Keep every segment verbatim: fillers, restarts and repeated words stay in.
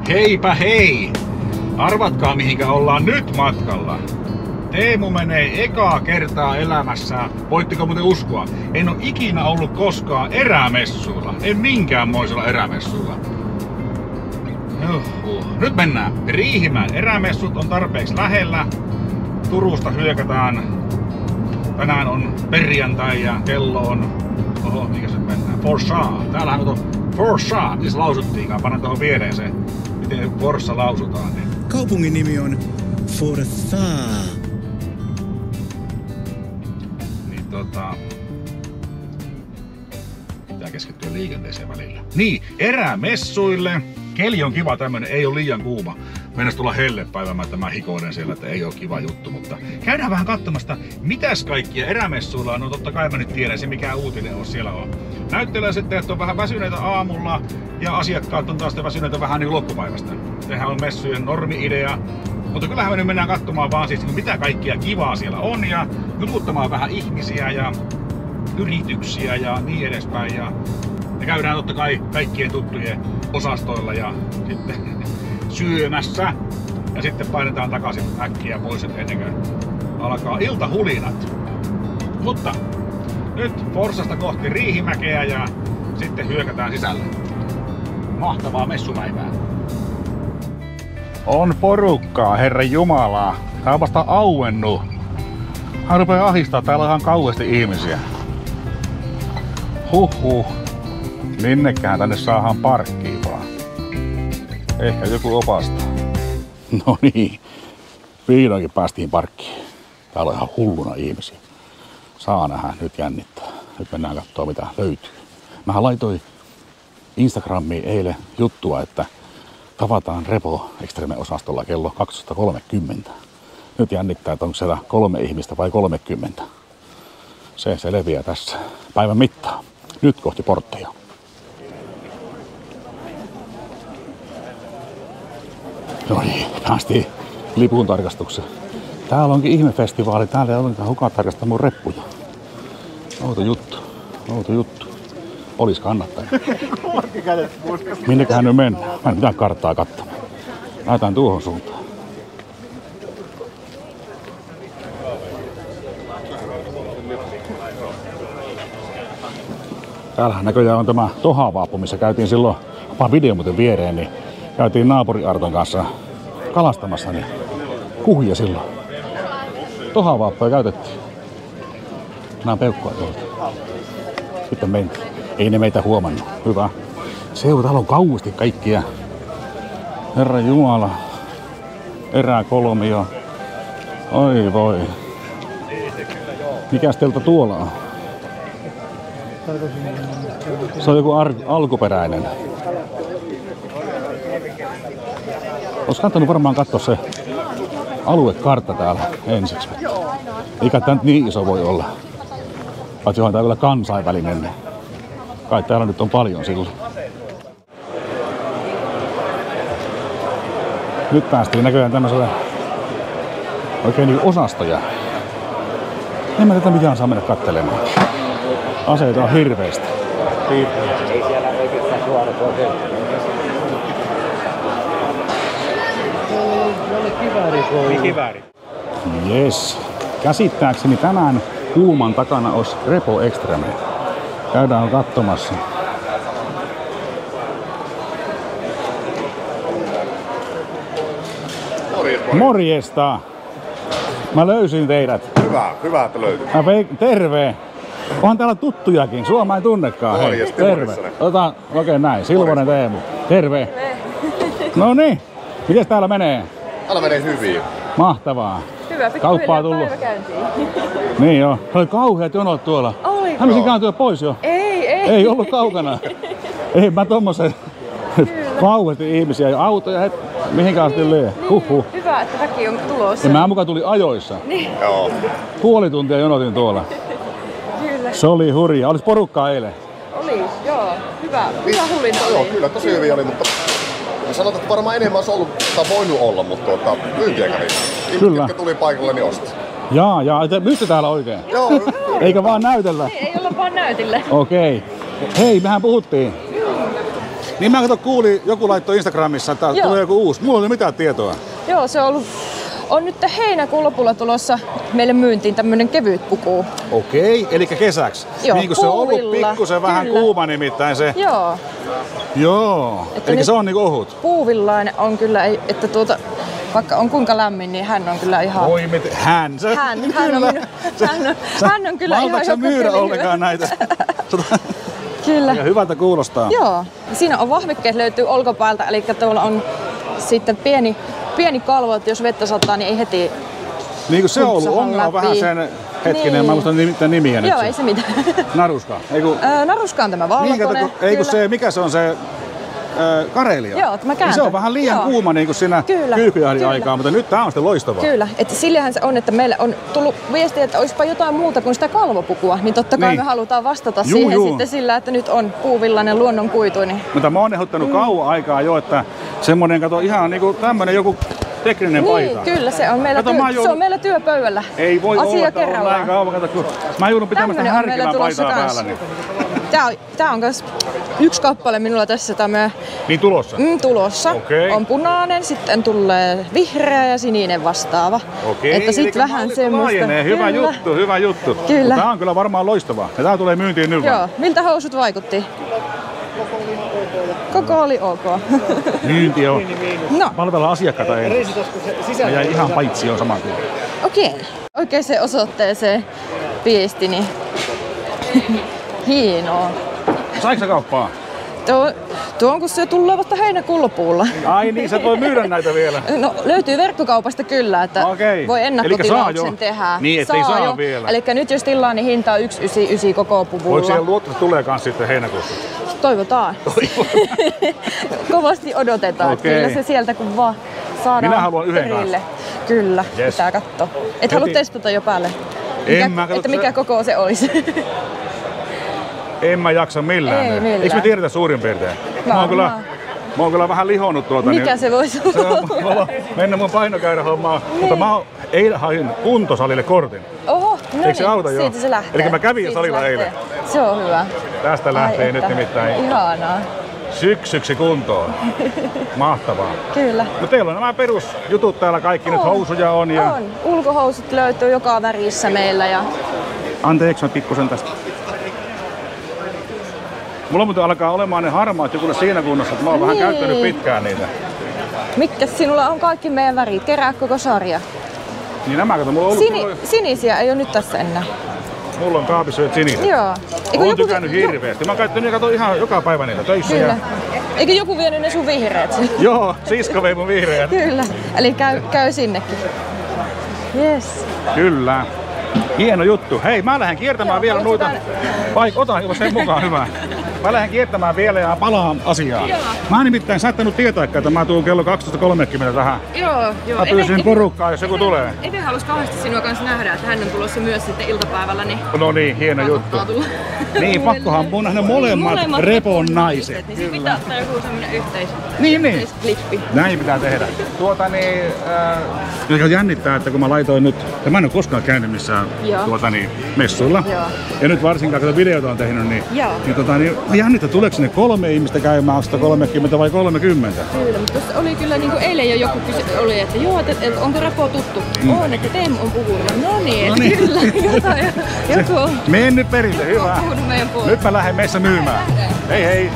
Heipä hei! Arvatkaa mihinkä ollaan nyt matkalla. Teemu menee ekaa kertaa elämässään. Voitteko muuten uskoa? En ole ikinä ollut koskaan erämessuilla. En minkäänmoisella erämessuilla. Juhu. Nyt mennään. Riihimäen erämessut on tarpeeksi lähellä. Turusta hyökätään. Tänään on perjantai ja kello on... Oho, mikä se mennään? Forsa. Täällähän on Forsa. Miten se lausuttiinkaan? Panen tuohon viereen se. Miten Forsa lausutaan. Niin. Kaupungin nimi on Forsa. Niin tota... Pitää keskittyä liikenteeseen välillä. Niin, erämessuille. Keli on kiva tämmönen, ei ole liian kuuma. Mennäs tulla hellepäivämään tämä hikoinen siellä, että ei ole kiva juttu, mutta käydään vähän katsomasta, mitäs kaikkia erämessuilla on. No totta kai mä nyt tiedän se, mikä uutinen on siellä on. Näyttelijäset on vähän väsyneitä aamulla ja asiakkaat on taas väsyneitä vähän niin loppupäivästä. Sehän on messujen normi-idea. Mutta kyllähän me nyt mennään katsomaan vaan siis, mitä kaikkia kivaa siellä on ja jututtamaan vähän ihmisiä ja yrityksiä ja niin edespäin. Ja, ja käydään totta kai kaikkien tuttujen osastoilla ja sitten syömässä. Ja sitten painetaan takaisin äkkiä pois ennen kuin alkaa iltahulinat. Mutta nyt Forsasta kohti Riihimäkeä ja sitten hyökätään sisälle. Mahtavaa messupäivää. On porukkaa, herran jumalaa. Tää on vasta auennut. Hän rupeaa ahistaa, täällä on ihan kauheasti ihmisiä. Huhhuh. Minnekähän tänne saadaan parkkiin vaan. Ehkä joku opastaa. No niin. Vihdoinkin päästiin parkkiin. Täällä on ihan hulluna ihmisiä. Saa nähdä, nyt jännittää. Nyt mennään katsoa mitä löytyy. Mähän laitoin Instagramiin eilen juttua, että tavataan Repo Extreme-osastolla kello kaksitoista kolmekymmentä. Nyt jännittää, että onko siellä kolme ihmistä vai kolmekymmentä. Se selviää tässä päivän mittaan. Nyt kohti portteja. No niin, päästiin lipun tarkastukseen. Täällä onkin ihmefestivaali. Täällä ei ole hukaan tarkastaa mun reppuja. Outo juttu. Outo juttu. Olis kannattaja. Minnekähän nyt mennään? Mä en mitään karttaa katsomaan. Lähdetään tuohon suuntaan. Täällähän näköjään on tämä Tohavaappu, missä käytiin silloin, vaan video muuten viereen, niin käytiin naapuri Arton kanssa kalastamassa, niin kuhia silloin. Tohavaappuja käytettiin. Nää peukkua tuolta. Sitten mentiin. Ei ne meitä huomannut. Hyvä. Seu, täällä on kauheasti kaikkia. Herra Jumala. Eräkolmio. Oi voi. Mikäs teiltä tuolla on? Se on joku alkuperäinen. Olis kannattanut varmaan katsoa se aluekartta täällä ensiksi. Eikä tää nyt niin iso voi olla. Paitsi onhan tää vielä kansainvälinen. Kai täällä nyt on paljon silloin. Nyt päästiin näköjään tämmöiselle oikein niin osastoja. En mä tätä mitään saa mennä kattelemaan. Aseita on hirveästi. Ei siellä oikeastaan suora tuo se. Kivääri. Kivääri. Jes. Käsittääkseni tämän kulman takana olisi Repo Extreme. Käydään katsomassa. Morjesta! Mä löysin teidät. Hyvä, hyvä että löytyy. Mä veik- terve! Onhan täällä tuttujakin, sua mä en tunnekaan. Morjes, terve. Otan oikein näin, Silvonen Teemu. Terve! No niin, mites täällä menee? Täällä menee hyvin. Mahtavaa. Hyvä, Kauppaa tullut. päivä käyntiin. Niin joo, oli kauheat jonot tuolla. Oliko? Hämisin kääntyä pois jo. Ei, ei. Ei ollut kaukana. Ei mä tommosen kauheasti ihmisiä ja autoja het... mihinkään asti lie. Huhhuh. Hyvä, että väki on tulossa. Ja mä mukaan tuli ajoissa. Niin. Joo. Puoli tuntia jonotin tuolla. Kyllä. Se oli hurjaa. Olis porukkaa eilen? Oli, joo. Hyvä, hyvä hullinta oli. Joo, kyllä tosi hyvin oli, mutta sanotaan, että varmaan enemmän olisi ollut tai voinut olla, mutta tuota, myyntiä kävi. Ihmiset, Kyllä. jotka tuli paikalle, niin osti. Jaa, jaa. Te myytte täällä oikein? Joo. Eikä vaan näytellä? Ei, ei olla vaan näytillä. Okei. Hei, mehän puhuttiin. Niin mä kato kuulin, joku laittoi Instagramissa, että Joo. tulee joku uusi. Mulla ei ole mitään tietoa. Joo, se on ollut... On nyt heinäkuun lopulla tulossa meille myyntiin tämmönen kevyt puku. Okei, eli kesäksi. Joo, niin kuin se on ollut puuvilla, pikkusen vähän kyllä. kuuma nimittäin se. Joo. Joo, Että eli nyt- se on niinku ohut. Puuvillainen on kyllä, ei- että tuota, vaikka on kuinka lämmin, niin hän on kyllä ihan... Oi miten, hän se. Hän, hän, on, minun, hän, on, hän on kyllä ihan Maltaatko sä myydä jokaiselle ollenkaan hyvä. näitä? Kyllä. Ja hyvältä kuulostaa. Joo. Siinä on vahvikkeet löytyy olkapäältä, eli tuolla on sitten pieni, pieni kalvo, että jos vettä sataa, niin ei heti... Niin kuin se on ollut Hupsahan ongelma läpi. vähän sen hetkinen, Niin. mä muistan nimittäin nimiä nyt. Joo, ei se mitään. Naruska. Ei kun, Öö, Naruska on tämä niin, kato, valkoinen. kun, ei kun kyllä. se, mikä se on se ö, Karelia. Joo, tämä Niin se kääntö. on vähän liian Joo. kuuma niin kuin siinä Kyllä, kyykyjahdin kyllä. aikaa, mutta nyt tää on sitten loistavaa. Kyllä, että sillähän se on, että meille on tullut viestiä, että olisipa jotain muuta kuin sitä kalvopukua, niin totta kai Niin. me halutaan vastata Juu, siihen juu. sitten sillä, että nyt on puuvillainen luonnonkuituinen. Mutta mä oon ehdottanut mm. kauan aikaa jo, että semmonen, kato ihan niinku tämmönen joku tekninen Niin, paita. kyllä se on meillä, Kato, työ, mä joudun- se on meillä työpöydällä. Ei voi Asia olla, että on näin kerrallaan. kauan, kato, kun mä joudun pitämään sitä Tämmönen on meillä härkimään tulossa paitaa kans. päällä. Niin, Tää on, tää on kans yksi kappale minulla tässä tämä niin tulossa. mm, tulossa. Okei. On punainen, sitten tulee vihreä ja sininen vastaava. Okei, että sit elikkä vähän mallikko semmoista. laajenee. Hyvä Kyllä. juttu, hyvä juttu. Kyllä. Tää on kyllä varmaan loistavaa. Ja tää tulee myyntiin nyt. Joo, miltä housut vaikutti? Koko oli ok. Myynti on. No, Palvellaan asiakkaita ei. Ja jäi ihan paitsi on sama kuin. okei. Oikeaan osoitteeseen viesti, niin hienoa. Saiko sä kauppaa? Tuo, tuo on kun se tulee vasta heinäkuun lopulla. Ai niin, sä voi myydä näitä vielä. No, löytyy verkkokaupasta kyllä, että Okei. voi Elikkä saa ennakkotilauksen jo. tehdä. Niin, ettei saa vielä. Eli nyt jos tilaa, niin hinta on yksi yhdeksänkymmentäyhdeksän koko Voiko puvulla. siihen luottaa, että tulee kans sitten heinäkuussa? Toivotaan. Kovasti odotetaan. Okei. Kyllä se sieltä kun vaan saadaan Minä haluan yhden perille. Kyllä, Yes. pitää katsoa. Et Heti. halua testata jo päälle? En Mikä, mä, katso, että mikä se- koko se olisi. En mä jaksa millään. Ei ne. millään. Eikö me tiedetä suurin piirtein? Mä oon kyllä, Varmaan. mä oon kyllä vähän lihonnut tuota. Mikä niin se voisi se on, olla? mulla on mennyt mun painokäyrä hommaa, mutta mä oon- eilen hain kuntosalille kortin. Oho, no Eikö se niin, auta jo? siitä se lähtee. Elikkä mä kävin jo Siitä salilla se lähtee. eilen. Se on hyvä. Tästä lähtee Ai nyt että. nimittäin Ihanaa. syksyksi kuntoon. Mahtavaa. Kyllä. No teillä on nämä perusjutut täällä kaikki, nyt housuja on ja... On. Ulkohousut löytyy joka värissä meillä ja Anteeksi mä pikkusen tästä. Mulla muuten alkaa olemaan ne harmaat joku siinä kunnossa, että mä oon vähän Niin. käyttänyt pitkään niitä. mitkä sinulla on kaikki meidän värit? Kerää koko sarja. Niin nämä kato, mulla on ollut Sini, silloin, sinisiä ei ole nyt tässä enää. mulla on kaapissa jo siniset. Joo. Eikö Oon joku tykännyt vi- hirveästi. Mä oon käyttänyt kato ihan joka päivä niitä töissä. Kyllä. Ja... Eikö joku vienyt ne sun vihreät? Joo, sisko vei mun vihreät. Kyllä. Eli käy, käy sinnekin. Yes. Kyllä. Hieno juttu. Hei, mä lähden kiertämään Joo, vielä noita. otetaan- Paik, ota jos sen mukaan, hyvä. Mä lähden kiertämään vielä ja palaan asiaan. Joo. Mä oon nimittäin saattanut tietää, että mä tuun kello kaksitoista kolmekymmentä tähän. Joo, joo. Mä pyysin porukkaa, jos joku tulee. Eve halus kauheasti sinua kanssa nähdä, että hän on tulossa myös sitten iltapäivällä, niin No niin, hieno juttu. kannattaa tulla. Niin, pakkohan mun nähdä molemmat repon naiset. Niin se pitää ottaa joku semmonen yhteis, Niin, niin. yhteisklippi. Näin pitää tehdä. Tuota niin, äh, joka jännittää, että kun mä laitoin nyt, ja mä en ole koskaan käynyt missään Joo. tuota niin, messuilla. Joo. Ja nyt varsinkaan, kun videota on tehnyt, niin, Joo. niin, tota, niin mä jännittää, tuleeko sinne kolme ihmistä käymään, onko kolmekymmentä vai kolmekymmentä? Kyllä, mutta tuossa oli kyllä niin kuin eilen jo joku kysy, oli, että joo, että, että onko Repo tuttu? Mm. On, että Teemu on puhunut. No niin, No että niin. kyllä, jotain, joku on Mene nyt perille, hyvä. puhunut meidän puolesta. Nyt mä lähden meissä myymään. Hei hei.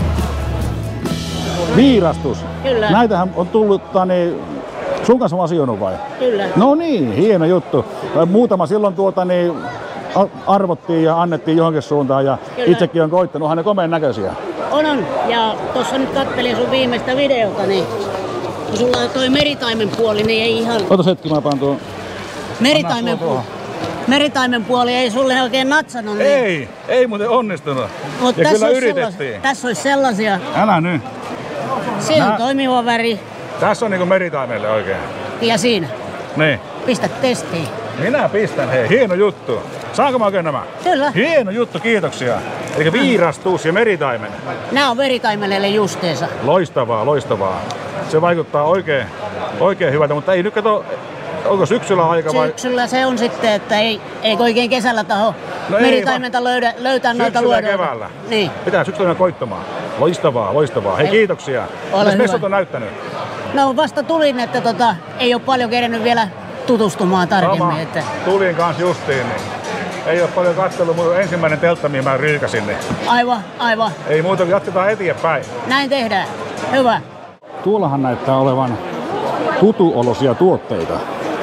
Viirastus. Kyllä. Näitähän on tullut tani, sun kanssa on asioinut vai? Kyllä. No niin, hieno juttu. Muutama silloin tuota niin a- arvottiin ja annettiin johonkin suuntaan ja Kyllä. itsekin on koittanut, onhan ne komeen näköisiä. On, on. Ja tuossa nyt kattelin sun viimeistä videota, niin kun sulla on toi meritaimen puoli, niin ei ihan... Otas hetki, mä paan tuon. Meritaimen, tuo tuohon. meritaimen puoli ei sulle oikein natsannut. Niin. Ei, ei muuten onnistunut. Mut Ja tässä kyllä olisi yritettiin. sellaisia- Tässä olisi sellaisia. Älä nyt. Siinä Nää- on toimiva väri Tässä on niinku meritaimelle oikein. ja siinä. Niin. Pistä testiin. Minä pistän, hei, hieno juttu. Saanko mä oikein nämä? Kyllä. Hieno juttu, kiitoksia. Eli viirastus ja meritaimen. Nämä on veritaimenelle justeessa. Loistavaa, loistavaa. Se vaikuttaa oikein, oikein hyvältä, mutta ei nyt kato, onko syksyllä aika vai? Syksyllä se on sitten, että ei, ei oikein kesällä taho No ei, meritaimenta löydä, löytää noita Syksyllä ja luodolta. keväällä. Niin. Pitää syksyllä koittamaan. Loistavaa, loistavaa. Hei, kiitoksia. Mitäs messut on näyttänyt? No vasta tulin, että tota, ei ole paljon kerennyt vielä tutustumaan tarkemmin. Sama. Että... Tulin kanssa justiin, niin ei ole paljon katsellut, mutta ensimmäinen teltta, mihin mä ryykäsin. Niin Aivan, aivan. ei muuta kuin jatketaan eteenpäin. Näin tehdään. Hyvä. Tuollahan näyttää olevan tutuolosia tuotteita.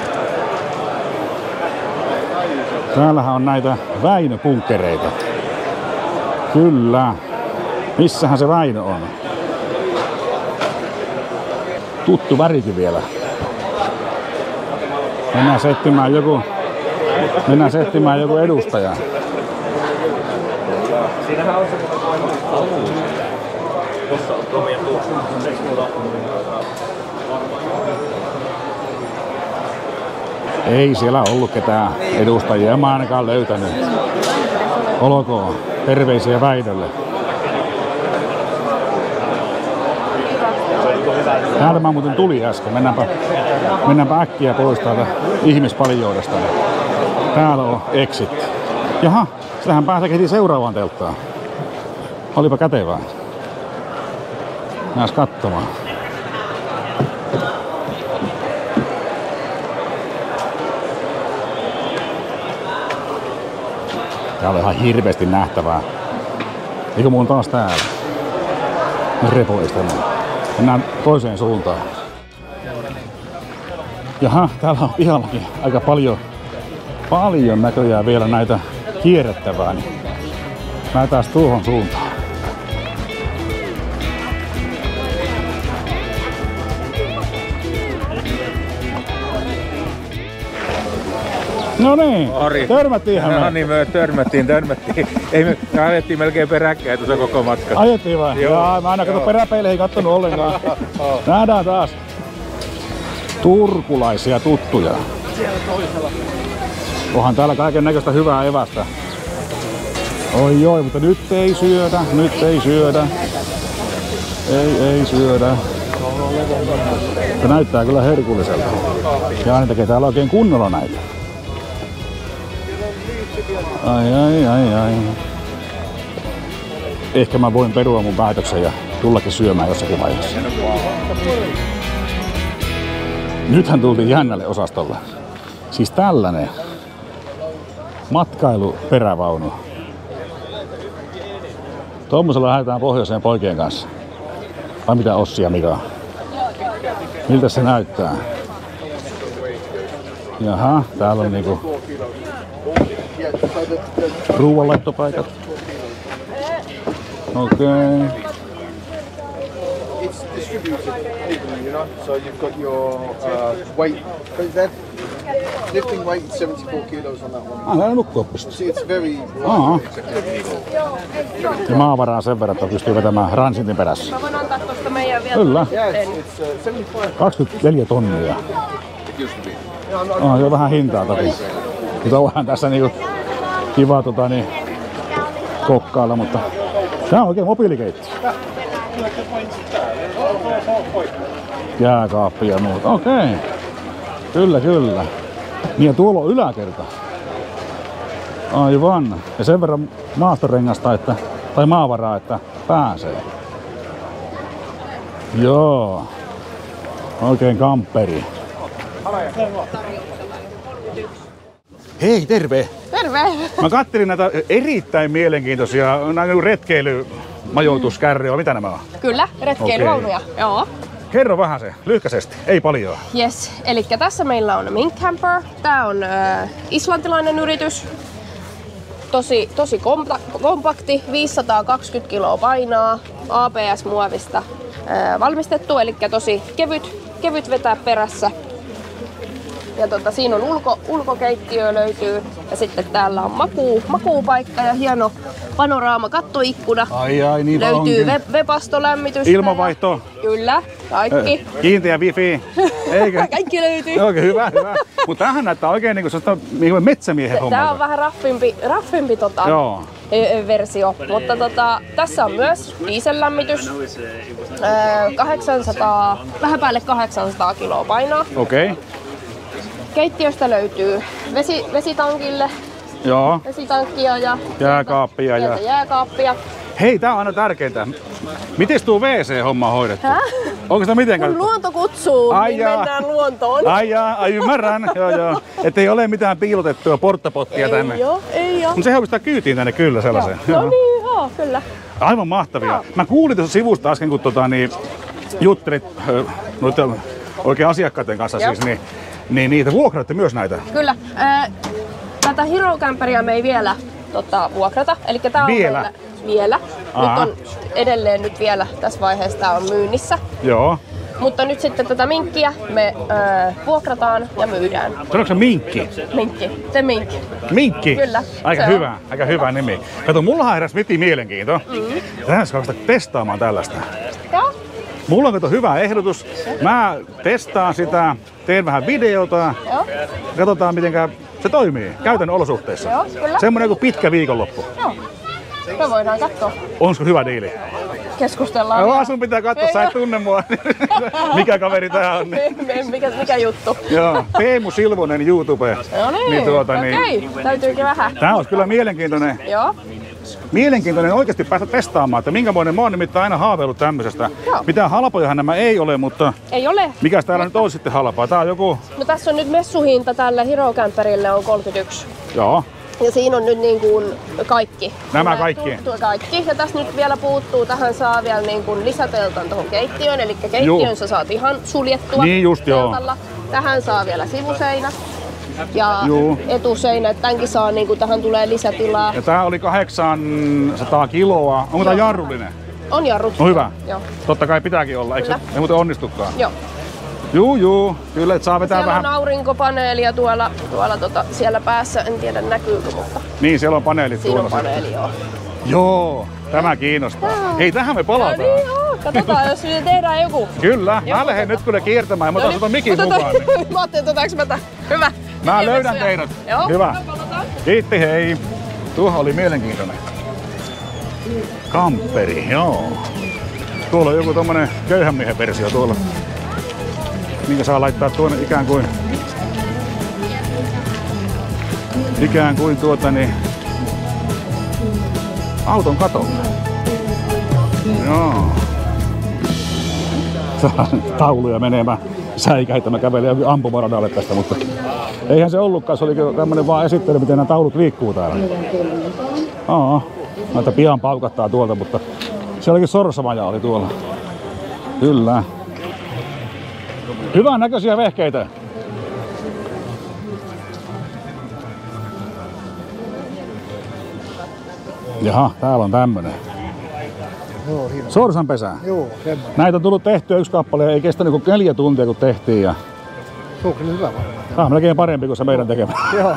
Täällähän on näitä Väinö-punkkereita. Kyllä. Missähän se Väinö on? Tuttu värikin vielä. Mennään settimään joku, mennään settimään joku edustaja. Ei siellä ollut ketään edustajia, en mä ainakaan löytänyt. Olkoon. Terveisiä Väinölle. Täältä mä muuten tuli äsken. Mennäänpä, mennäänpä äkkiä pois täältä ihmispaljoudesta. Täällä on exit. Jaha, sitähän pääsee heti seuraavaan telttaan. Olipa kätevää. Mennään katsomaan. Täällä on ihan hirveästi nähtävää. Eikö mun taas täällä? Repoista. Mennään toiseen suuntaan. Jaha, täällä on pihallakin aika paljon, paljon näköjään vielä näitä kierrettävää. Niin mä taas tuohon suuntaan. No niin, törmättiinhän me. No niin, me törmättiin, törmättiin. Ei me, me ajettiin melkein peräkkäin tuossa koko matka. Ajettiin vai? Joo. Jaa, mä aina kato peräpeileihin kattonut ollenkaan. Nähdään taas. Turkulaisia tuttuja. Onhan täällä kaiken näköistä hyvää evästä. Oi joo, mutta nyt ei syödä, nyt ei syödä. Ei, ei syödä. Se näyttää kyllä herkulliselta. Ja aina tekee täällä oikein kunnolla näitä. Ai ai ai ai. Ehkä mä voin perua mun päätöksen ja tullakin syömään jossakin vaiheessa. Nythän tultiin jännälle osastolle. Siis tällainen matkailuperävaunu. Tuommoisella lähdetään pohjoiseen poikien kanssa. Vai mitä Ossi ja Mika? Miltä se näyttää? Jaha, täällä on niinku ruoanlaittopaikat. Okei. Okay. It's distributed evenly, you know. So you've got your uh, weight. That lifting weight is seventy-four kilos on that one. Ah, täällä on nukkuoppista. See, it's very. Aa. Ja maavaraa sen verran, että pystyy vetämään ransintin perässä. Mä voin antaa tosta meidän vielä. Kyllä. Yeah, it's, it's uh, seventy-five. kaksikymmentäneljä tonnia. Ah, se on vähän hintaa toki. Mutta onhan tässä niinku kiva tota, niin, kokkailla, mutta tää on oikein mobiilikeittiö. Jääkaappi ja muuta. Okei. Okay. Kyllä, kyllä. Niin ja tuolla on yläkerta. Aivan. Ja sen verran maastorengasta, että, tai maavaraa, että pääsee. Joo. Oikein kampperi. Hei, terve! Terve! Mä kattelin näitä erittäin mielenkiintoisia näitä retkeilymajoituskärryjä. Mitä nämä on? Kyllä, retkeilyvaunuja. Okay. Joo. Kerro vähän se, lyhkäisesti, ei paljon. Yes, eli tässä meillä on Mink Camper. Tää on äh, islantilainen yritys. Tosi, tosi kompa- kompakti, viisisataakaksikymmentä kiloa painaa, A B S-muovista äh, valmistettu, eli tosi kevyt, kevyt vetää perässä. Ja tota, siinä on ulko, ulkokeittiö löytyy ja sitten täällä on makuu, makuupaikka ja hieno panoraama kattoikkuna. Ai ai, niin löytyy we- webastolämmitystä. Ilmavaihto. Ja, kyllä, kaikki. Kiinteä wifi. Eikö? Kaikki löytyy. Oikein hyvä, hyvä. Mutta tämähän näyttää oikein niinku sellaista metsämiehen hommalta. Tää on vähän raffimpi, raffimpi tota, Joo. versio, mutta tota, tässä on myös diesellämmitys. kahdeksansataa, vähän päälle kahdeksansataa kiloa painaa. Okei. Okay. Keittiöstä löytyy vesi, vesitankille, Joo. vesitankkia ja Jääkaappia ja jääkaappia. Hei, tää on aina tärkeintä. Miten tuo W C-homma on hoidettu? Häh? Onko sitä mitenkään? Kun luonto kutsuu, Ai niin jaa. mennään luontoon. Ai jaa, ai ymmärrän. Joo, joo. Että ei ole mitään piilotettua porttapottia tänne. Ei oo, ei oo. Mutta se helpottaa kyytiin tänne kyllä sellaiseen. No niin, joo, kyllä. Aivan mahtavia. Joo. Mä kuulin tuossa sivusta äsken, kun tota, niin, juttelit ö, noita oikein asiakkaiden kanssa Joo. siis, niin, niin niitä vuokraatte myös näitä. Kyllä. Ää, tätä Hero Camperia me ei vielä tota, vuokrata. Eli tää on Vielä? meillä vielä. Aa. Nyt on edelleen nyt vielä tässä vaiheessa tää on myynnissä. Joo. Mutta nyt sitten tätä minkkiä me ää, vuokrataan ja myydään. Sanoiko se minkki? Minkki. Se minkki. Minkki? Kyllä, Aika se on. hyvä, aika hyvä nimi. Kato, mullahan heräsi miti mielenkiinto. Mm. Lähes kausta testaamaan tällaista. Joo. Mulla on kato hyvä ehdotus. Mä testaan sitä, teen vähän videota. Joo. Katsotaan miten se toimii käytännön olosuhteissa. Joo, kyllä. Semmoinen kuin pitkä viikonloppu. Joo. Me voidaan katsoa. Onko hyvä diili? Keskustellaan. Joo, vielä. sun pitää katsoa, sä et tunne mua. Mikä kaveri tää on? Niin. mikä, mikä juttu? Joo, Teemu Silvonen YouTube. No niin, Niin tuota, okei. niin- Täytyykin vähän. Tää olisi kyllä mielenkiintoinen, Joo. mielenkiintoinen oikeasti päästä testaamaan, että minkämoinen mä oon nimittäin aina haaveillut tämmöisestä. Joo. Mitään halpojahan nämä ei ole, mutta Ei ole. mikäs täällä nyt on sitten halpaa? Tää on joku, No tässä on nyt messuhinta tälle Hero Camperille on kolmekymmentäyksi. joo, Ja siinä on nyt niin kuin kaikki. Nämä Tulee- kaikki? tu- tu- kaikki. Ja tässä nyt vielä puuttuu, tähän saa vielä niin kuin lisäteltan tuohon keittiöön. Eli keittiön sä saat ihan suljettua Niin just, joo. teltalla. Tähän saa vielä sivuseinä ja Juu. etuseinä. Tämänkin saa, niin kuin tähän tulee lisätilaa. ja tää oli kahdeksansataa kiloa. Onko tää Joo. jarrullinen? On jarrut. No hyvä. Joo. Totta kai pitääkin olla, eikö se Kyllä. ei muuten onnistukaan? Joo. Juu, juu, kyllä, että saa vetää Siellä vähän. on aurinkopaneelia tuolla, tuolla tota, siellä päässä, en tiedä näkyykö, mutta Niin, siellä on paneelit siinä on tuolla. paneeli, joo. Joo, tämä kiinnostaa. Hei, tähän me No palataan. niin, joo. Katsotaan, jos nyt tehdään joku. Kyllä, Joo, mä lähden nyt kyllä kiertämään. Mä No otan niin, sut mikin otetaan- mukaan. Niin. Mä ajattelin, otetaanko mä tän? Hyvä. Mä Hyviä löydän messuja. teidät. Joo, Hyvä. palataan. Kiitti, hei. Tuohon oli mielenkiintoinen. Kamperi, joo. Tuolla on joku tommonen köyhän miehen versio tuolla. Minkä saa laittaa tuonne ikään kuin... Ikään kuin tuota niin... Auton katolle. Joo. Tauluja menemään säikäitä. Mä kävelen ampumaradalle tästä, mutta eihän se ollutkaan. Se oli tämmönen vaan esittely, miten nämä taulut liikkuu täällä. Aa, näitä pian paukattaa tuolta, mutta se olikin sorsamaja oli tuolla. Kyllä. Hyvän näköisiä vehkeitä. Jaha, täällä on tämmönen. Joo, hieno. Sorsanpesä. Joo, semmoinen. Näitä on tullut tehtyä yksi kappale ja ei kestänyt kuin neljä tuntia kun tehtiin. Ja... Se on kyllä hyvä varmaan. Tämä on melkein parempi kuin se meidän tekemä. Joo.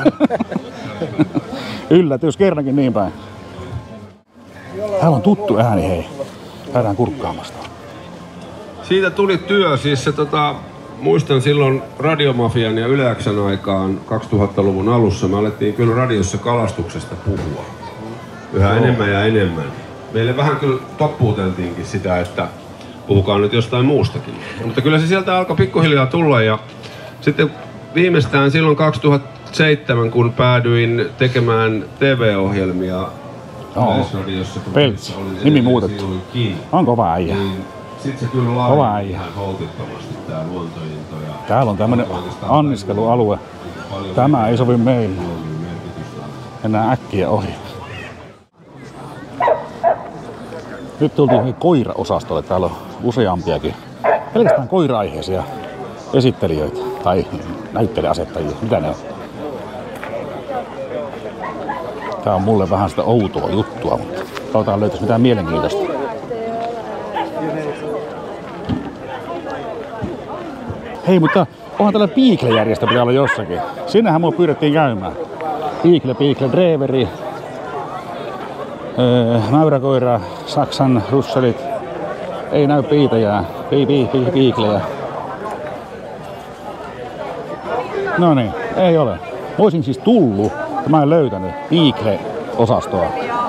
Yllätys kerrankin niin päin. Täällä on tuttu ääni, hei. Käydään kurkkaamasta. Siitä tuli työ, siis se tota, muistan silloin Radiomafian ja Yle X:n aikaan kaksituhattaluvun alussa me alettiin kyllä radiossa kalastuksesta puhua. Yhä Joo. enemmän ja enemmän. Meille vähän kyllä toppuuteltiinkin sitä, että puhukaa nyt jostain muustakin. Mutta kyllä se sieltä alkoi pikkuhiljaa tulla ja sitten viimeistään silloin kaksituhattaseitsemän, kun päädyin tekemään T V-ohjelmia Joo. Yleisradiossa, kun Peltsi. olin Nimi edelleen muutettu. silloinkin, On kova äijä. niin sit se kyllä Kova laajeni äijä. ihan holtittomasti tää luontointo. Ja Täällä on tämmönen anniskelualue. Tämä ei sovi meille. Mennään äkkiä ohi. Nyt tultiin koira-osastolle. Täällä on useampiakin. Pelkästään koira-aiheisia esittelijöitä. Tai näyttelijäasettajia. Mitä ne on? Tää on mulle vähän sitä outoa juttua, mutta katsotaan löytäisi mitään mielenkiintoista. Hei, mutta onhan tällä Beagle-järjestö pitää olla jossakin. Sinnehän mua pyydettiin käymään. Beagle, Beagle, Dreveri, öö, mäyräkoira, Saksan russelit. Ei näy piitäjää, pi, pi, pi, Beagleja. No niin, ei ole. Voisin siis tullut, mutta mä en löytänyt Beagle-osastoa.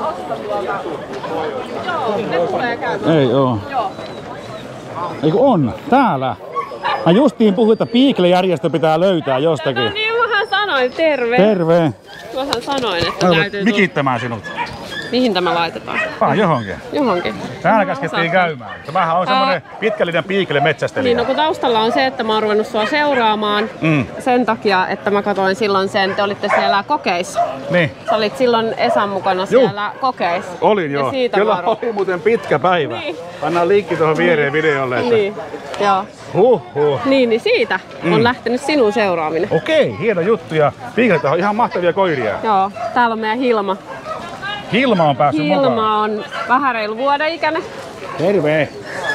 Ei oo. Eikö on? Täällä. Mä justiin puhuin, että Beagle-järjestö pitää löytää jostakin. No niin, mähän sanoin, terve. Terve. Mähän sanoin, että Mä täytyy tulla. mikittämään sinut. Mihin tämä laitetaan? Ah, johonkin. Johonkin. Täällä käskettiin käymään. Tämähän on semmonen pitkällinen piikele metsästelijä. Niin, no kun taustalla on se, että mä oon ruvennut sua seuraamaan Mm. sen takia, että mä katsoin silloin sen, te olitte siellä kokeissa. Niin. Sä olit silloin Esan mukana Juh. siellä kokeissa. Olin Ja joo. siitä Kyllä varo. oli muuten pitkä päivä. Niin. Pannaan linkki tuohon viereen videolle. Että... Niin, joo. Huh, huh. Niin, niin siitä Mm. on lähtenyt sinun seuraaminen. Okei, hieno juttu. Ja piikelet on ihan mahtavia koiria. Joo, täällä on meidän Hilma. Hilma on päässyt mukaan. Hilma on vähän reilu vuoden ikäinen. Terve.